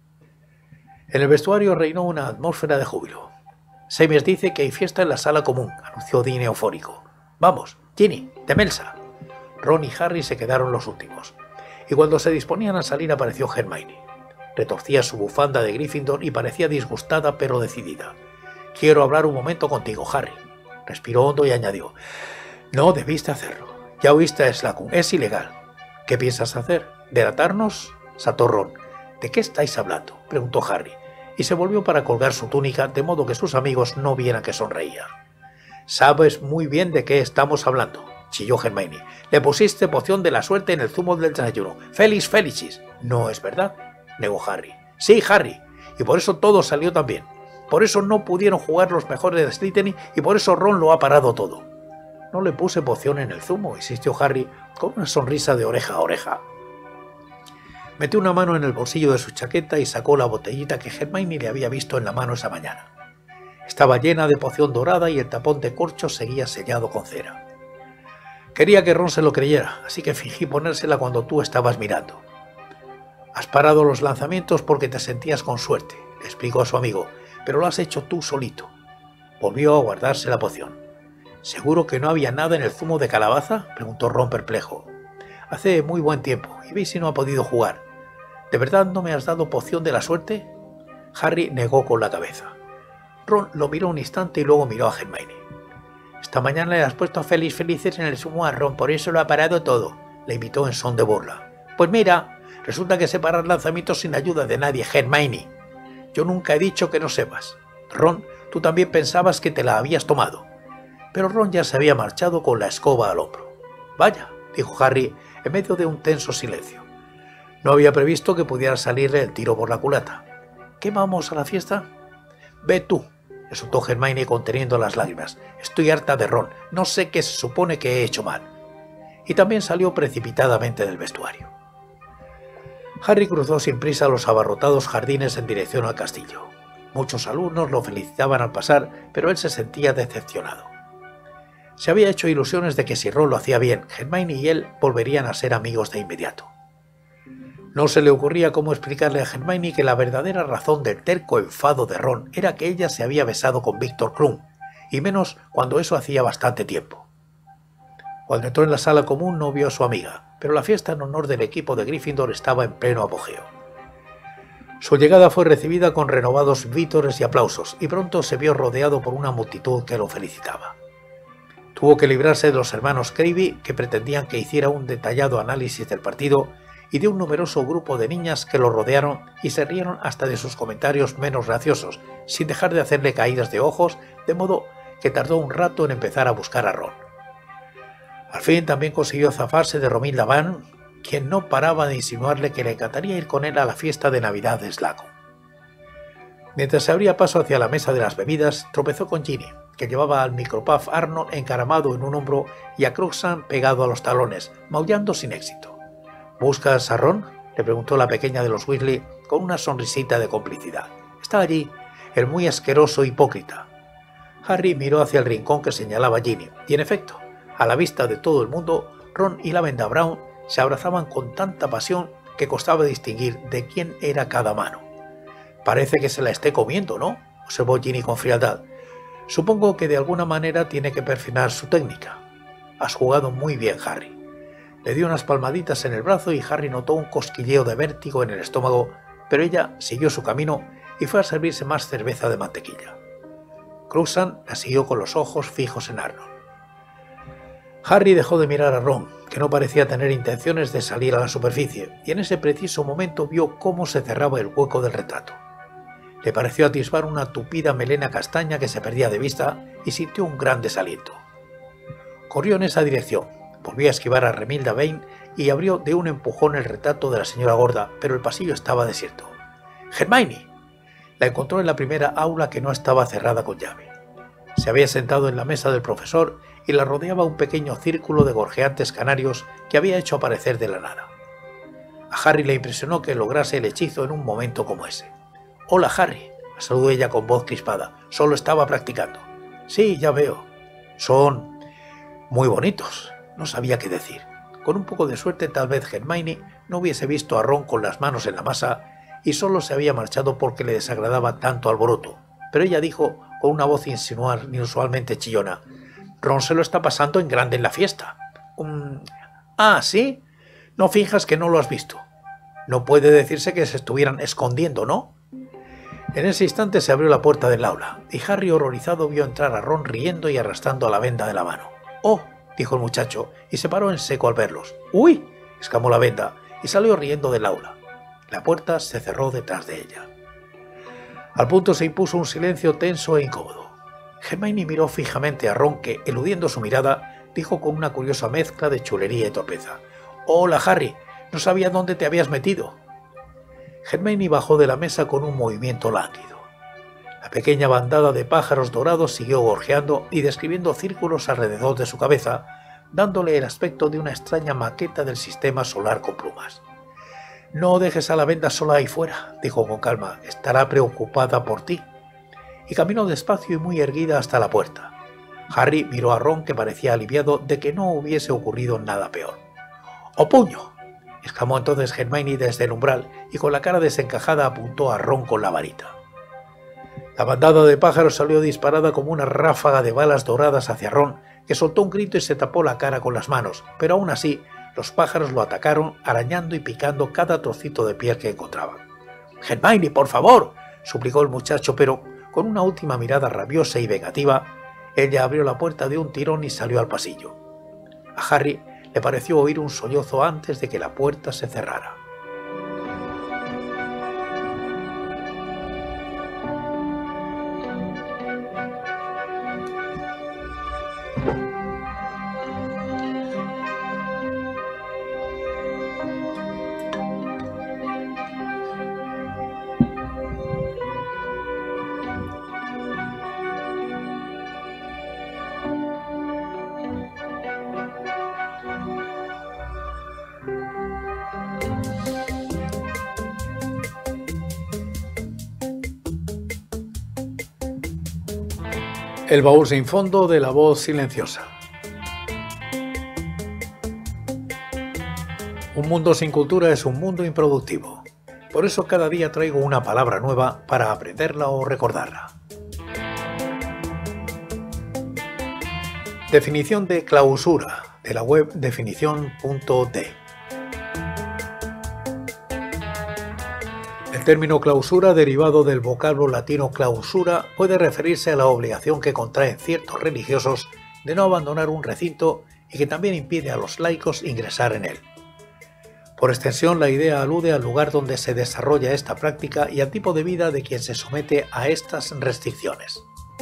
Speaker 1: En el vestuario reinó una atmósfera de júbilo. «Seamus dice que hay fiesta en la sala común», anunció Dean eufórico. «Vamos, Ginny, Demelsa». Ron y Harry se quedaron los últimos, y cuando se disponían a salir apareció Hermione. Retorcía su bufanda de Gryffindor y parecía disgustada pero decidida. «Quiero hablar un momento contigo, Harry». Respiró hondo y añadió: «No debiste hacerlo. Ya oíste a Slughorn, es ilegal». «¿Qué piensas hacer? ¿Delatarnos?», saltó Ron. «¿De qué estáis hablando?», preguntó Harry, y se volvió para colgar su túnica de modo que sus amigos no vieran que sonreía. «Sabes muy bien de qué estamos hablando», chilló Hermione. «Le pusiste poción de la suerte en el zumo del desayuno. Felix Felicis». «No es verdad», negó Harry. «Sí, Harry, y por eso todo salió tan bien. Por eso no pudieron jugar los mejores de Slytherin y por eso Ron lo ha parado todo». «No le puse poción en el zumo», insistió Harry con una sonrisa de oreja a oreja. Metió una mano en el bolsillo de su chaqueta y sacó la botellita que Hermione le había visto en la mano esa mañana. Estaba llena de poción dorada y el tapón de corcho seguía sellado con cera. «Quería que Ron se lo creyera, así que fingí ponérsela cuando tú estabas mirando». «Has parado los lanzamientos porque te sentías con suerte», le explicó a su amigo, «pero lo has hecho tú solito». Volvió a guardarse la poción. «¿Seguro que no había nada en el zumo de calabaza?», preguntó Ron perplejo. «Hace muy buen tiempo, y veis si no ha podido jugar. ¿De verdad no me has dado poción de la suerte?». Harry negó con la cabeza. Ron lo miró un instante y luego miró a Hermione. «Esta mañana le has puesto a Felix Felicis en el zumo a Ron, por eso lo ha parado todo», le invitó en son de burla. «Pues mira, resulta que sé parar lanzamientos sin ayuda de nadie, Hermione. Yo nunca he dicho que no sepas. Ron, tú también pensabas que te la habías tomado». Pero Ron ya se había marchado con la escoba al hombro. «Vaya», dijo Harry en medio de un tenso silencio. No había previsto que pudiera salirle el tiro por la culata. «¿Qué, vamos a la fiesta?» «Ve tú», resultó Hermione conteniendo las lágrimas. «Estoy harta de Ron, no sé qué se supone que he hecho mal». Y también salió precipitadamente del vestuario. Harry cruzó sin prisa los abarrotados jardines en dirección al castillo. Muchos alumnos lo felicitaban al pasar, pero él se sentía decepcionado. Se había hecho ilusiones de que si Ron lo hacía bien, Hermione y él volverían a ser amigos de inmediato. No se le ocurría cómo explicarle a Hermione que la verdadera razón del terco enfado de Ron era que ella se había besado con Víctor Krum, y menos cuando eso hacía bastante tiempo. Cuando entró en la sala común no vio a su amiga, pero la fiesta en honor del equipo de Gryffindor estaba en pleno apogeo. Su llegada fue recibida con renovados vítores y aplausos, y pronto se vio rodeado por una multitud que lo felicitaba. Tuvo que librarse de los hermanos Creevy, que pretendían que hiciera un detallado análisis del partido, y de un numeroso grupo de niñas que lo rodearon y se rieron hasta de sus comentarios menos graciosos, sin dejar de hacerle caídas de ojos, de modo que tardó un rato en empezar a buscar a Ron. Al fin también consiguió zafarse de Romilda Van, quien no paraba de insinuarle que le encantaría ir con él a la fiesta de Navidad de Slaco. Mientras se abría paso hacia la mesa de las bebidas, tropezó con Ginny, que llevaba al Micropuff Arnold encaramado en un hombro y a Crookshank pegado a los talones, maullando sin éxito. «¿Buscas a Ron?», le preguntó la pequeña de los Weasley con una sonrisita de complicidad. «Está allí, el muy asqueroso hipócrita». Harry miró hacia el rincón que señalaba Ginny, y en efecto, a la vista de todo el mundo, Ron y Lavender Brown se abrazaban con tanta pasión que costaba distinguir de quién era cada mano. «Parece que se la esté comiendo, ¿no?», observó Ginny con frialdad. «Supongo que de alguna manera tiene que perfinar su técnica». «Has jugado muy bien, Harry». Le dio unas palmaditas en el brazo y Harry notó un cosquilleo de vértigo en el estómago, pero ella siguió su camino y fue a servirse más cerveza de mantequilla. Crookshank la siguió con los ojos fijos en Arnold. Harry dejó de mirar a Ron, que no parecía tener intenciones de salir a la superficie, y en ese preciso momento vio cómo se cerraba el hueco del retrato. Le pareció atisbar una tupida melena castaña que se perdía de vista y sintió un gran desaliento. Corrió en esa dirección. Volvió a esquivar a Remilda Vane y abrió de un empujón el retrato de la señora gorda, pero el pasillo estaba desierto. «¡Hermione!». La encontró en la primera aula que no estaba cerrada con llave. Se había sentado en la mesa del profesor y la rodeaba un pequeño círculo de gorjeantes canarios que había hecho aparecer de la nada. A Harry le impresionó que lograse el hechizo en un momento como ese. «Hola, Harry», la saludó ella con voz crispada. «Solo estaba practicando». «Sí, ya veo. Son muy bonitos». No sabía qué decir. Con un poco de suerte tal vez Hermione no hubiese visto a Ron con las manos en la masa y solo se había marchado porque le desagradaba tanto alboroto. Pero ella dijo con una voz inusualmente chillona: «Ron se lo está pasando en grande en la fiesta». «Ah, ¿sí? No finjas que no lo has visto. No puede decirse que se estuvieran escondiendo, ¿no?». En ese instante se abrió la puerta del aula y Harry, horrorizado, vio entrar a Ron riendo y arrastrando la venda de la mano. «¡Oh!», dijo el muchacho, y se paró en seco al verlos. «¡Uy!», exclamó la venda, y salió riendo del aula. La puerta se cerró detrás de ella. Al punto se impuso un silencio tenso e incómodo. Hermione miró fijamente a Ron, que, eludiendo su mirada, dijo con una curiosa mezcla de chulería y torpeza. «Hola, Harry, no sabía dónde te habías metido». Hermione bajó de la mesa con un movimiento lánguido. La pequeña bandada de pájaros dorados siguió gorjeando y describiendo círculos alrededor de su cabeza, dándole el aspecto de una extraña maqueta del sistema solar con plumas. «No dejes a la venda sola ahí fuera», dijo con calma, «estará preocupada por ti». Y caminó despacio y muy erguida hasta la puerta. Harry miró a Ron, que parecía aliviado de que no hubiese ocurrido nada peor. «¡Oh, puño!», exclamó entonces Hermione desde el umbral y con la cara desencajada apuntó a Ron con la varita. La bandada de pájaros salió disparada como una ráfaga de balas doradas hacia Ron, que soltó un grito y se tapó la cara con las manos, pero aún así los pájaros lo atacaron, arañando y picando cada trocito de piel que encontraban. «Hermione, por favor», suplicó el muchacho, pero con una última mirada rabiosa y vengativa, ella abrió la puerta de un tirón y salió al pasillo. A Harry le pareció oír un sollozo antes de que la puerta se cerrara. El baúl sin fondo de la voz silenciosa. Un mundo sin cultura es un mundo improductivo. Por eso cada día traigo una palabra nueva para aprenderla o recordarla. Definición de clausura, de la web definición.de. El término clausura, derivado del vocablo latino clausura, puede referirse a la obligación que contraen ciertos religiosos de no abandonar un recinto y que también impide a los laicos ingresar en él. Por extensión, la idea alude al lugar donde se desarrolla esta práctica y al tipo de vida de quien se somete a estas restricciones.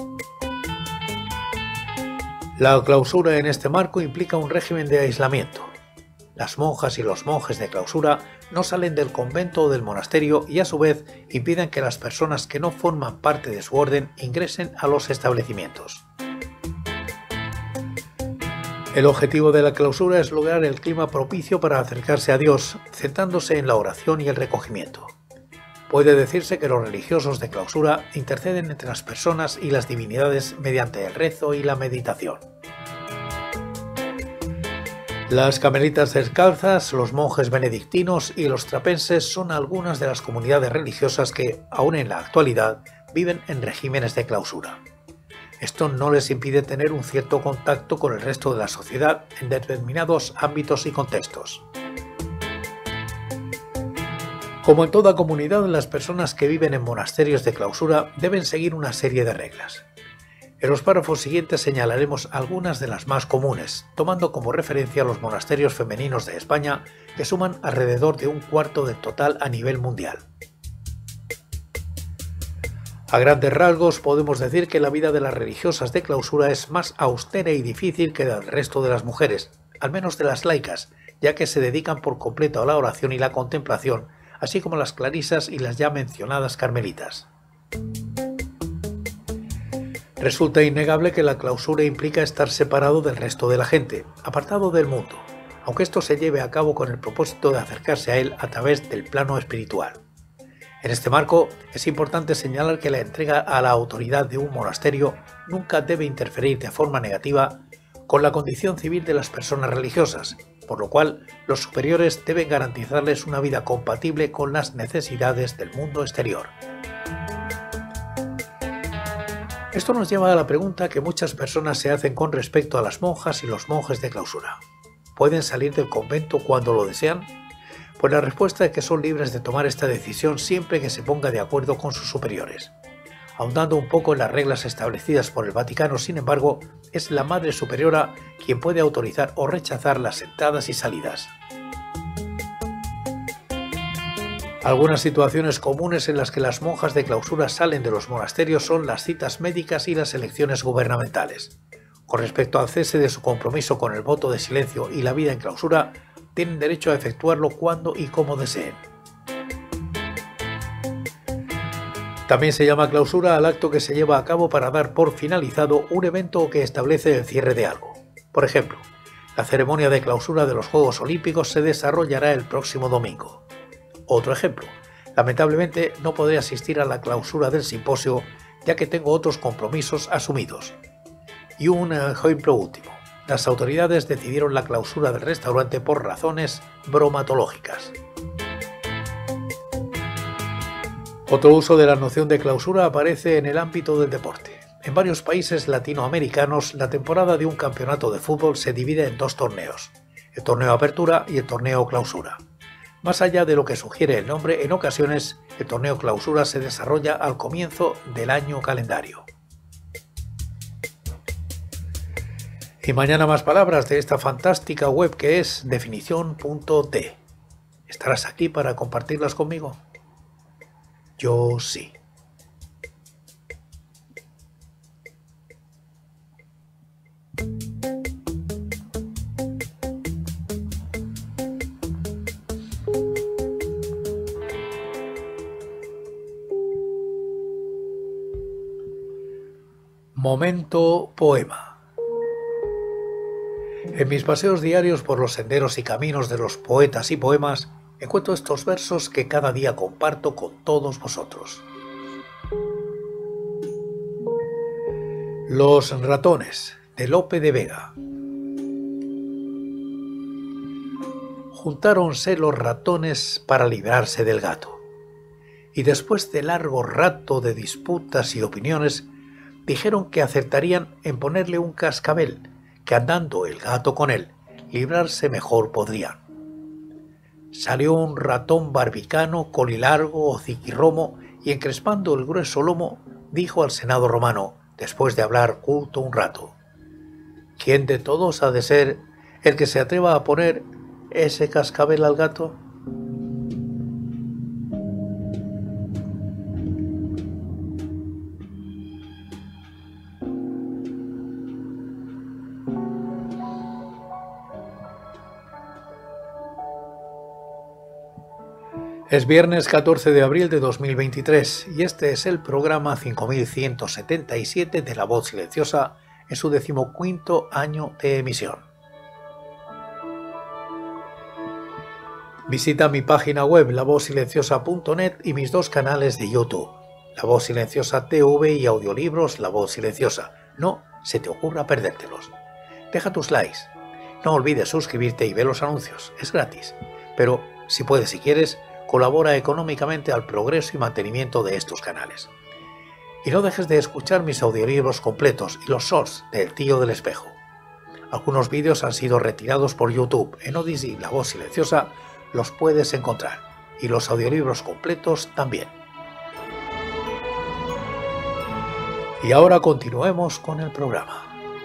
Speaker 1: La clausura en este marco implica un régimen de aislamiento. Las monjas y los monjes de clausura no salen del convento o del monasterio y a su vez impiden que las personas que no forman parte de su orden ingresen a los establecimientos. El objetivo de la clausura es lograr el clima propicio para acercarse a Dios, centrándose en la oración y el recogimiento. Puede decirse que los religiosos de clausura interceden entre las personas y las divinidades mediante el rezo y la meditación. Las carmelitas descalzas, los monjes benedictinos y los trapenses son algunas de las comunidades religiosas que, aún en la actualidad, viven en regímenes de clausura. Esto no les impide tener un cierto contacto con el resto de la sociedad en determinados ámbitos y contextos. Como en toda comunidad, las personas que viven en monasterios de clausura deben seguir una serie de reglas. En los párrafos siguientes señalaremos algunas de las más comunes, tomando como referencia los monasterios femeninos de España, que suman alrededor de un cuarto del total a nivel mundial. A grandes rasgos podemos decir que la vida de las religiosas de clausura es más austera y difícil que la del resto de las mujeres, al menos de las laicas, ya que se dedican por completo a la oración y la contemplación, así como las clarisas y las ya mencionadas carmelitas. Resulta innegable que la clausura implica estar separado del resto de la gente, apartado del mundo, aunque esto se lleve a cabo con el propósito de acercarse a él a través del plano espiritual. En este marco, es importante señalar que la entrega a la autoridad de un monasterio nunca debe interferir de forma negativa con la condición civil de las personas religiosas, por lo cual los superiores deben garantizarles una vida compatible con las necesidades del mundo exterior. Esto nos lleva a la pregunta que muchas personas se hacen con respecto a las monjas y los monjes de clausura. ¿Pueden salir del convento cuando lo desean? Pues la respuesta es que son libres de tomar esta decisión siempre que se ponga de acuerdo con sus superiores. Ahondando un poco en las reglas establecidas por el Vaticano, sin embargo, es la Madre Superiora quien puede autorizar o rechazar las entradas y salidas. Algunas situaciones comunes en las que las monjas de clausura salen de los monasterios son las citas médicas y las elecciones gubernamentales. Con respecto al cese de su compromiso con el voto de silencio y la vida en clausura, tienen derecho a efectuarlo cuando y como deseen. También se llama clausura al acto que se lleva a cabo para dar por finalizado un evento que establece el cierre de algo. Por ejemplo, la ceremonia de clausura de los Juegos Olímpicos se desarrollará el próximo domingo. Otro ejemplo, lamentablemente no podré asistir a la clausura del simposio ya que tengo otros compromisos asumidos. Y un ejemplo último, las autoridades decidieron la clausura del restaurante por razones bromatológicas. Otro uso de la noción de clausura aparece en el ámbito del deporte. En varios países latinoamericanos, la temporada de un campeonato de fútbol se divide en dos torneos, el torneo Apertura y el torneo Clausura. Más allá de lo que sugiere el nombre, en ocasiones el torneo Clausura se desarrolla al comienzo del año calendario. Y mañana más palabras de esta fantástica web que es definición.t. ¿Estarás aquí para compartirlas conmigo? Yo sí. Momento poema. En mis paseos diarios por los senderos y caminos de los poetas y poemas, encuentro estos versos que cada día comparto con todos vosotros. Los ratones, de Lope de Vega. Juntáronse los ratones para librarse del gato, y después de largo rato de disputas y opiniones, dijeron que acertarían en ponerle un cascabel, que andando el gato con él, librarse mejor podrían. Salió un ratón barbicano, colilargo, hociquirromo, y encrespando el grueso lomo, dijo al Senado romano, después de hablar culto un rato: ¿quién de todos ha de ser el que se atreva a poner ese cascabel al gato? Es viernes 14 de abril de 2023 y este es el programa 5177 de La Voz Silenciosa en su 15º año de emisión. Visita mi página web lavozsilenciosa.net y mis dos canales de YouTube, La Voz Silenciosa TV y audiolibros La Voz Silenciosa. No se te ocurra perdértelos. Deja tus likes. No olvides suscribirte y ver los anuncios. Es gratis. Pero si puedes y quieres, colabora económicamente al progreso y mantenimiento de estos canales. Y no dejes de escuchar mis audiolibros completos y los shorts del Tío del Espejo. Algunos vídeos han sido retirados por YouTube. En Odyssey La Voz Silenciosa los puedes encontrar. Y los audiolibros completos también. Y ahora continuemos con el programa.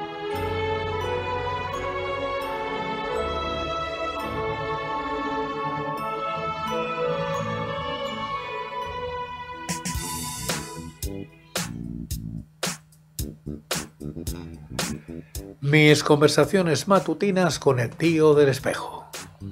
Speaker 1: Mis conversaciones matutinas con el Tío del Espejo.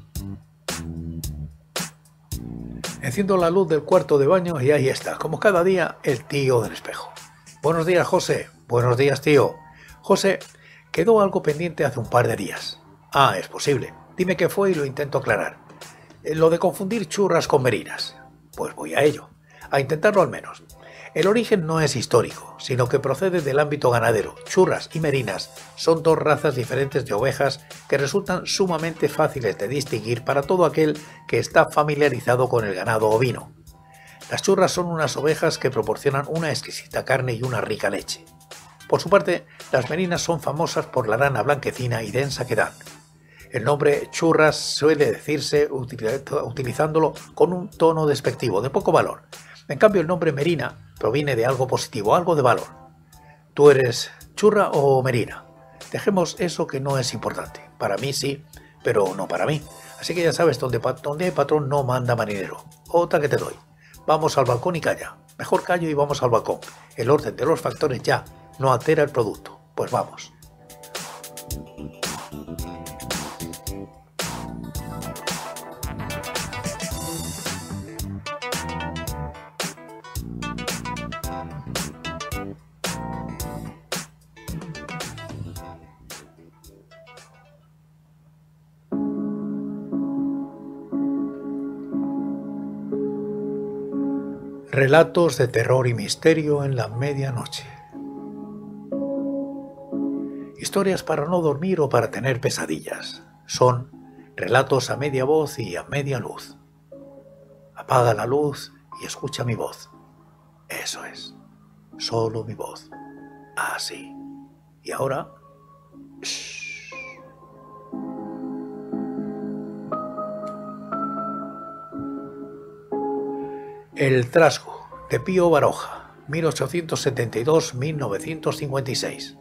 Speaker 1: Enciendo la luz del cuarto de baño y ahí está, como cada día, el Tío del Espejo. Buenos días, José. Buenos días, tío. José, quedó algo pendiente hace un par de días. Ah, es posible. Dime qué fue y lo intento aclarar. Lo de confundir churras con merinas. Pues voy a ello. A intentarlo al menos. El origen no es histórico, sino que procede del ámbito ganadero. Churras y merinas son dos razas diferentes de ovejas que resultan sumamente fáciles de distinguir para todo aquel que está familiarizado con el ganado ovino. Las churras son unas ovejas que proporcionan una exquisita carne y una rica leche. Por su parte, las merinas son famosas por la lana blanquecina y densa que dan. El nombre churras suele decirse utilizándolo con un tono despectivo, de poco valor. En cambio, el nombre merina proviene de algo positivo, algo de valor. ¿Tú eres churra o merina? Dejemos eso que no es importante. Para mí sí, pero no para mí. Así que ya sabes, donde hay patrón no manda marinero. Otra que te doy. Vamos al balcón y calla. Mejor callo y vamos al balcón. El orden de los factores ya no altera el producto. Pues vamos. Relatos de terror y misterio en la medianoche. Historias para no dormir o para tener pesadillas. Son relatos a media voz y a media luz. Apaga la luz y escucha mi voz. Eso es. Solo mi voz. Así. Y ahora... Shh. El Trasgo, de Pío Baroja, 1872-1956.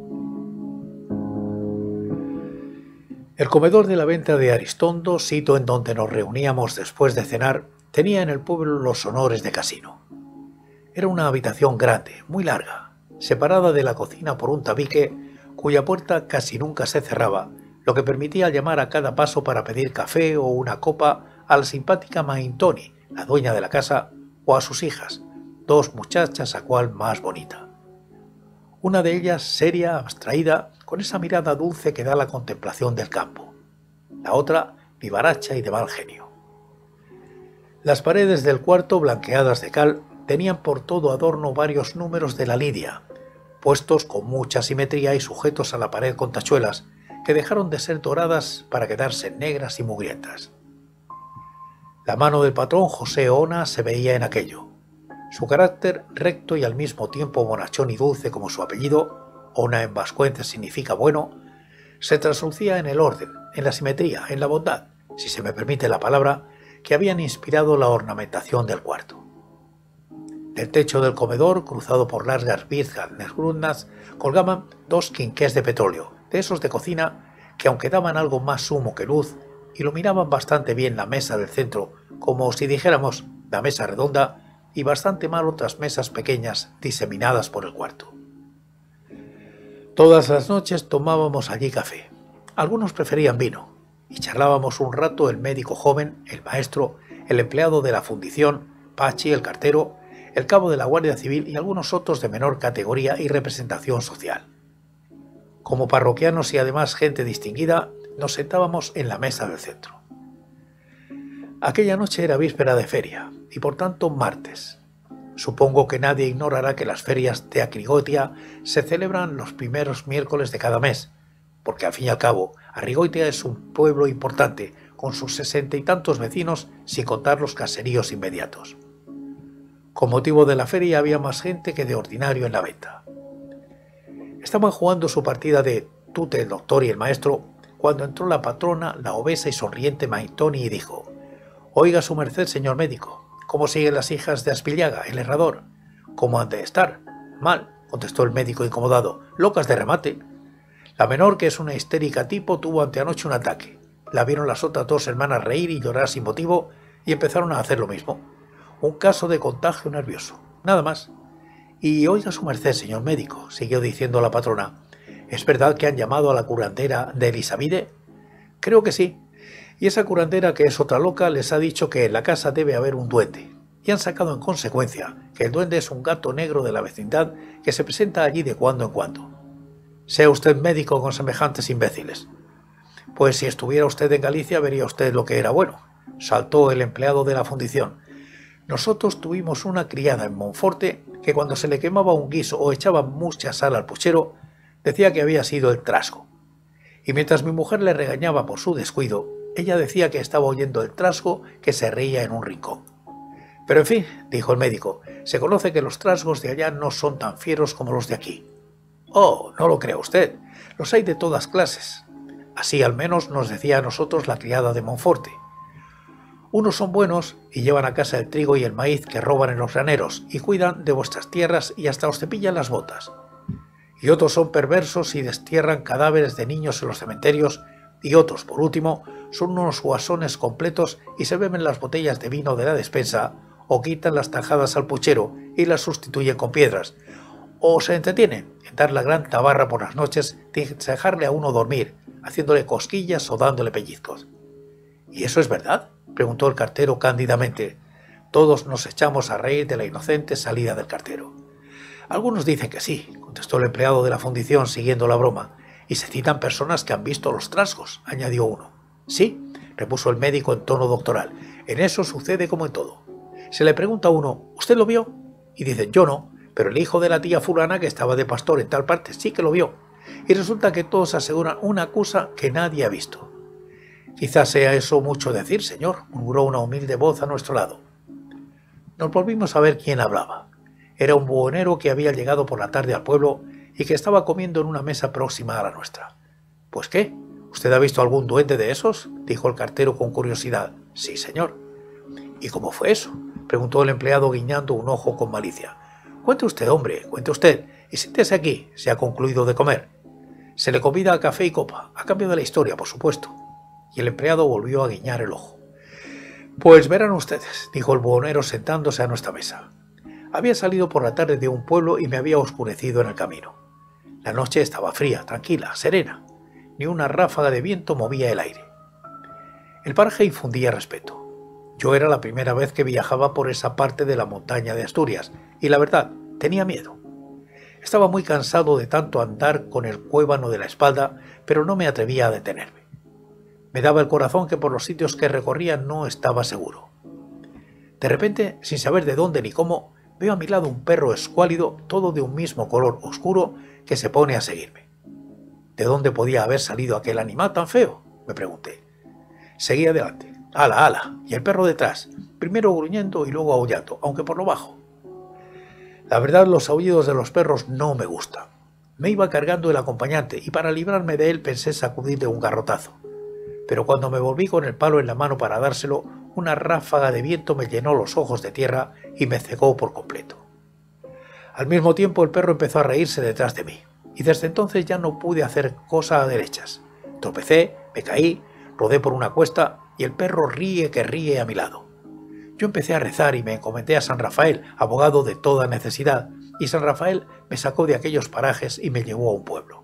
Speaker 1: El comedor de la venta de Aristondo, sitio en donde nos reuníamos después de cenar, tenía en el pueblo los honores de casino. Era una habitación grande, muy larga, separada de la cocina por un tabique cuya puerta casi nunca se cerraba, lo que permitía llamar a cada paso para pedir café o una copa a la simpática Maintoni, la dueña de la casa, o a sus hijas, dos muchachas a cual más bonita. Una de ellas seria, abstraída, con esa mirada dulce que da la contemplación del campo. La otra, vivaracha y de mal genio. Las paredes del cuarto, blanqueadas de cal, tenían por todo adorno varios números de la lidia, puestos con mucha simetría y sujetos a la pared con tachuelas, que dejaron de ser doradas para quedarse negras y mugrientas. La mano del patrón José Ona se veía en aquello. Su carácter, recto y al mismo tiempo bonachón y dulce como su apellido, Ona en vascuence significa bueno, se traslucía en el orden, en la simetría, en la bondad, si se me permite la palabra, que habían inspirado la ornamentación del cuarto. Del techo del comedor, cruzado por largas vigas negruznas, colgaban dos quinqués de petróleo, de esos de cocina, que aunque daban algo más humo que luz, iluminaban bastante bien la mesa del centro, como si dijéramos la mesa redonda, y bastante mal otras mesas pequeñas diseminadas por el cuarto. Todas las noches tomábamos allí café. Algunos preferían vino, y charlábamos un rato el médico joven, el maestro, el empleado de la fundición, Pachi, el cartero, el cabo de la Guardia Civil y algunos otros de menor categoría y representación social. Como parroquianos y además gente distinguida, nos sentábamos en la mesa del centro. Aquella noche era víspera de feria, y por tanto martes. Supongo que nadie ignorará que las ferias de Arrigoitia se celebran los primeros miércoles de cada mes, porque al fin y al cabo Arrigoitia es un pueblo importante, con sus 60 y tantos vecinos, sin contar los caseríos inmediatos. Con motivo de la feria había más gente que de ordinario en la venta. Estaban jugando su partida de tute el doctor y el maestro, cuando entró la patrona, la obesa y sonriente Maintoni, y dijo: «Oiga su merced, señor médico, ¿cómo siguen las hijas de Aspillaga, el herrador? ¿Cómo han de estar?» «Mal», contestó el médico incomodado, «locas de remate. La menor, que es una histérica tipo, tuvo anteanoche un ataque. La vieron las otras dos hermanas reír y llorar sin motivo y empezaron a hacer lo mismo. Un caso de contagio nervioso, nada más. Y oiga su merced, señor médico», siguió diciendo la patrona, «¿es verdad que han llamado a la curandera de Elisabide?» «Creo que sí. Y esa curandera, que es otra loca, les ha dicho que en la casa debe haber un duende. Y han sacado en consecuencia que el duende es un gato negro de la vecindad que se presenta allí de cuando en cuando. Sea usted médico con semejantes imbéciles». «Pues si estuviera usted en Galicia vería usted lo que era bueno», saltó el empleado de la fundición. «Nosotros tuvimos una criada en Monforte que cuando se le quemaba un guiso o echaba mucha sal al puchero, decía que había sido el Trasgo. Y mientras mi mujer le regañaba por su descuido, ella decía que estaba oyendo el Trasgo que se reía en un rincón. Pero en fin», dijo el médico, «se conoce que los trasgos de allá no son tan fieros como los de aquí». «Oh, no lo crea usted, los hay de todas clases. Así al menos nos decía a nosotros la criada de Monforte. Unos son buenos y llevan a casa el trigo y el maíz que roban en los graneros y cuidan de vuestras tierras y hasta os cepillan las botas. Y otros son perversos y destierran cadáveres de niños en los cementerios, y otros, por último, son unos guasones completos y se beben las botellas de vino de la despensa o quitan las tajadas al puchero y las sustituyen con piedras, o se entretienen en dar la gran tabarra por las noches de dejarle a uno dormir, haciéndole cosquillas o dándole pellizcos». «¿Y eso es verdad?», preguntó el cartero cándidamente. Todos nos echamos a reír de la inocente salida del cartero. «Algunos dicen que sí», contestó el empleado de la fundición siguiendo la broma, «y se citan personas que han visto los trasgos», añadió uno. «Sí», repuso el médico en tono doctoral, «en eso sucede como en todo. Se le pregunta a uno, ¿usted lo vio? Y dicen, yo no, pero el hijo de la tía fulana que estaba de pastor en tal parte sí que lo vio. Y resulta que todos aseguran una cosa que nadie ha visto. Quizás sea eso mucho decir, señor, murmuró una humilde voz a nuestro lado. Nos volvimos a ver quién hablaba. Era un buhonero que había llegado por la tarde al pueblo y que estaba comiendo en una mesa próxima a la nuestra. ¿Pues qué? ¿Usted ha visto algún duende de esos?, dijo el cartero con curiosidad. Sí, señor. ¿Y cómo fue eso?, preguntó el empleado guiñando un ojo con malicia. Cuente usted, hombre, cuente usted, y siéntese aquí, se ha concluido de comer. Se le convida a café y copa, a cambio de la historia, por supuesto. Y el empleado volvió a guiñar el ojo. Pues verán ustedes, dijo el buhonero sentándose a nuestra mesa. Había salido por la tarde de un pueblo y me había oscurecido en el camino. La noche estaba fría, tranquila, serena. Ni una ráfaga de viento movía el aire. El paraje infundía respeto. Yo era la primera vez que viajaba por esa parte de la montaña de Asturias y la verdad, tenía miedo. Estaba muy cansado de tanto andar con el cuébano de la espalda, pero no me atrevía a detenerme. Me daba el corazón que por los sitios que recorría no estaba seguro. De repente, sin saber de dónde ni cómo, veo a mi lado un perro escuálido, todo de un mismo color oscuro, que se pone a seguirme. ¿De dónde podía haber salido aquel animal tan feo?, me pregunté. Seguí adelante. ¡Ala, ala! Y el perro detrás, primero gruñendo y luego aullando, aunque por lo bajo. La verdad, los aullidos de los perros no me gustan. Me iba cargando el acompañante y para librarme de él pensé sacudirle un garrotazo. Pero cuando me volví con el palo en la mano para dárselo, una ráfaga de viento me llenó los ojos de tierra y me cegó por completo. Al mismo tiempo el perro empezó a reírse detrás de mí, y desde entonces ya no pude hacer cosa a derechas. Tropecé, me caí, rodé por una cuesta y el perro ríe que ríe a mi lado. Yo empecé a rezar y me encomendé a San Rafael, abogado de toda necesidad, y San Rafael me sacó de aquellos parajes y me llevó a un pueblo.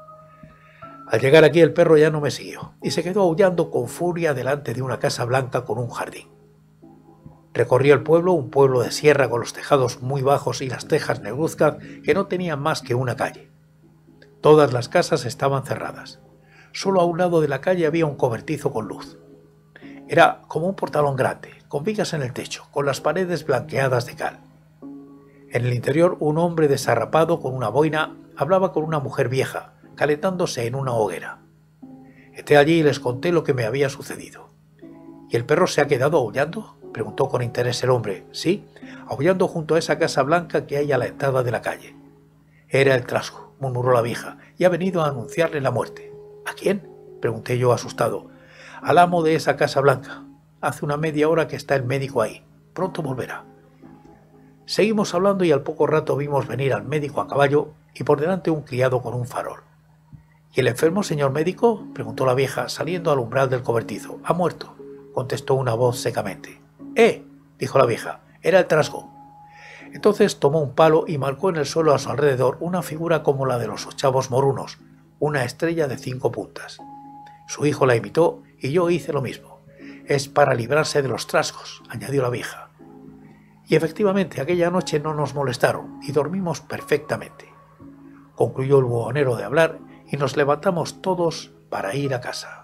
Speaker 1: Al llegar aquí el perro ya no me siguió y se quedó aullando con furia delante de una casa blanca con un jardín. Recorrí el pueblo, un pueblo de sierra con los tejados muy bajos y las tejas negruzcas que no tenían más que una calle. Todas las casas estaban cerradas. Solo a un lado de la calle había un cobertizo con luz. Era como un portalón grande, con vigas en el techo, con las paredes blanqueadas de cal. En el interior un hombre desarrapado con una boina hablaba con una mujer vieja, calentándose en una hoguera. Entré allí y les conté lo que me había sucedido. ¿Y el perro se ha quedado aullando?, preguntó con interés el hombre. Sí, aullando junto a esa casa blanca que hay a la entrada de la calle. Era el Trasgo, murmuró la vieja, y ha venido a anunciarle la muerte. ¿A quién?, pregunté yo asustado. Al amo de esa casa blanca. Hace una media hora que está el médico ahí. Pronto volverá. Seguimos hablando y al poco rato vimos venir al médico a caballo y por delante un criado con un farol. ¿Y el enfermo, señor médico?, preguntó la vieja, saliendo al umbral del cobertizo. Ha muerto, contestó una voz secamente. Dijo la vieja, era el Trasgo. Entonces tomó un palo y marcó en el suelo a su alrededor una figura como la de los ochavos morunos, una estrella de 5 puntas. Su hijo la imitó y yo hice lo mismo. Es para librarse de los trasgos, añadió la vieja. Y efectivamente aquella noche no nos molestaron y dormimos perfectamente. Concluyó el buhonero de hablar y nos levantamos todos para ir a casa.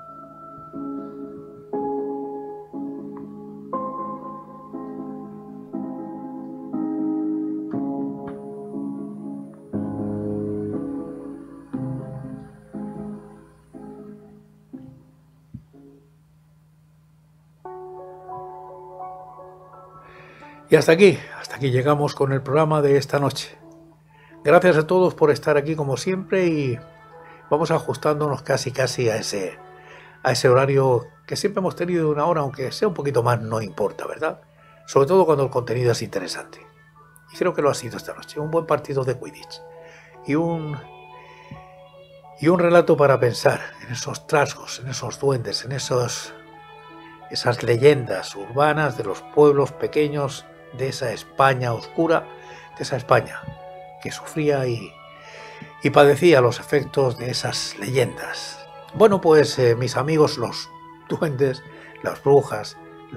Speaker 1: Y hasta aquí llegamos con el programa de esta noche. Gracias a todos por estar aquí como siempre y vamos ajustándonos casi a ese horario que siempre hemos tenido de 1 hora, aunque sea un poquito más no importa, ¿verdad? Sobre todo cuando el contenido es interesante. Y creo que lo ha sido esta noche. Un buen partido de Quidditch y un relato para pensar en esos trasgos, en esos duendes, en esas leyendas urbanas de los pueblos pequeños de esa España oscura, de esa España que sufría y padecía los efectos de esas leyendas. Bueno, pues mis amigos los duendes, las brujas,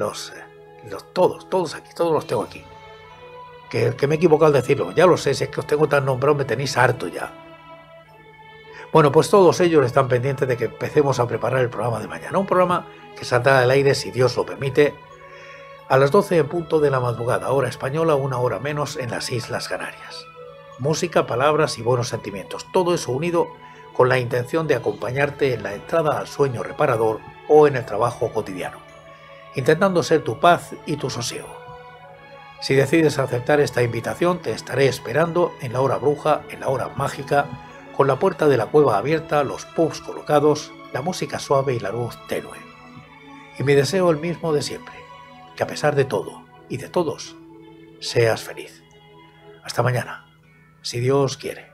Speaker 1: todos aquí, todos los tengo aquí. Que me he equivocado al decirlo, ya lo sé, si es que os tengo tan nombrado me tenéis harto ya. Bueno, pues todos ellos están pendientes de que empecemos a preparar el programa de mañana, un programa que saldrá al aire, si Dios lo permite, A las 12 en punto de la madrugada, hora española, 1 hora menos en las Islas Canarias. Música, palabras y buenos sentimientos, todo eso unido con la intención de acompañarte en la entrada al sueño reparador o en el trabajo cotidiano, intentando ser tu paz y tu sosiego. Si decides aceptar esta invitación, te estaré esperando en la hora bruja, en la hora mágica, con la puerta de la cueva abierta, los pubs colocados, la música suave y la luz tenue. Y mi deseo el mismo de siempre, que a pesar de todo y de todos, seas feliz. Hasta mañana, si Dios quiere.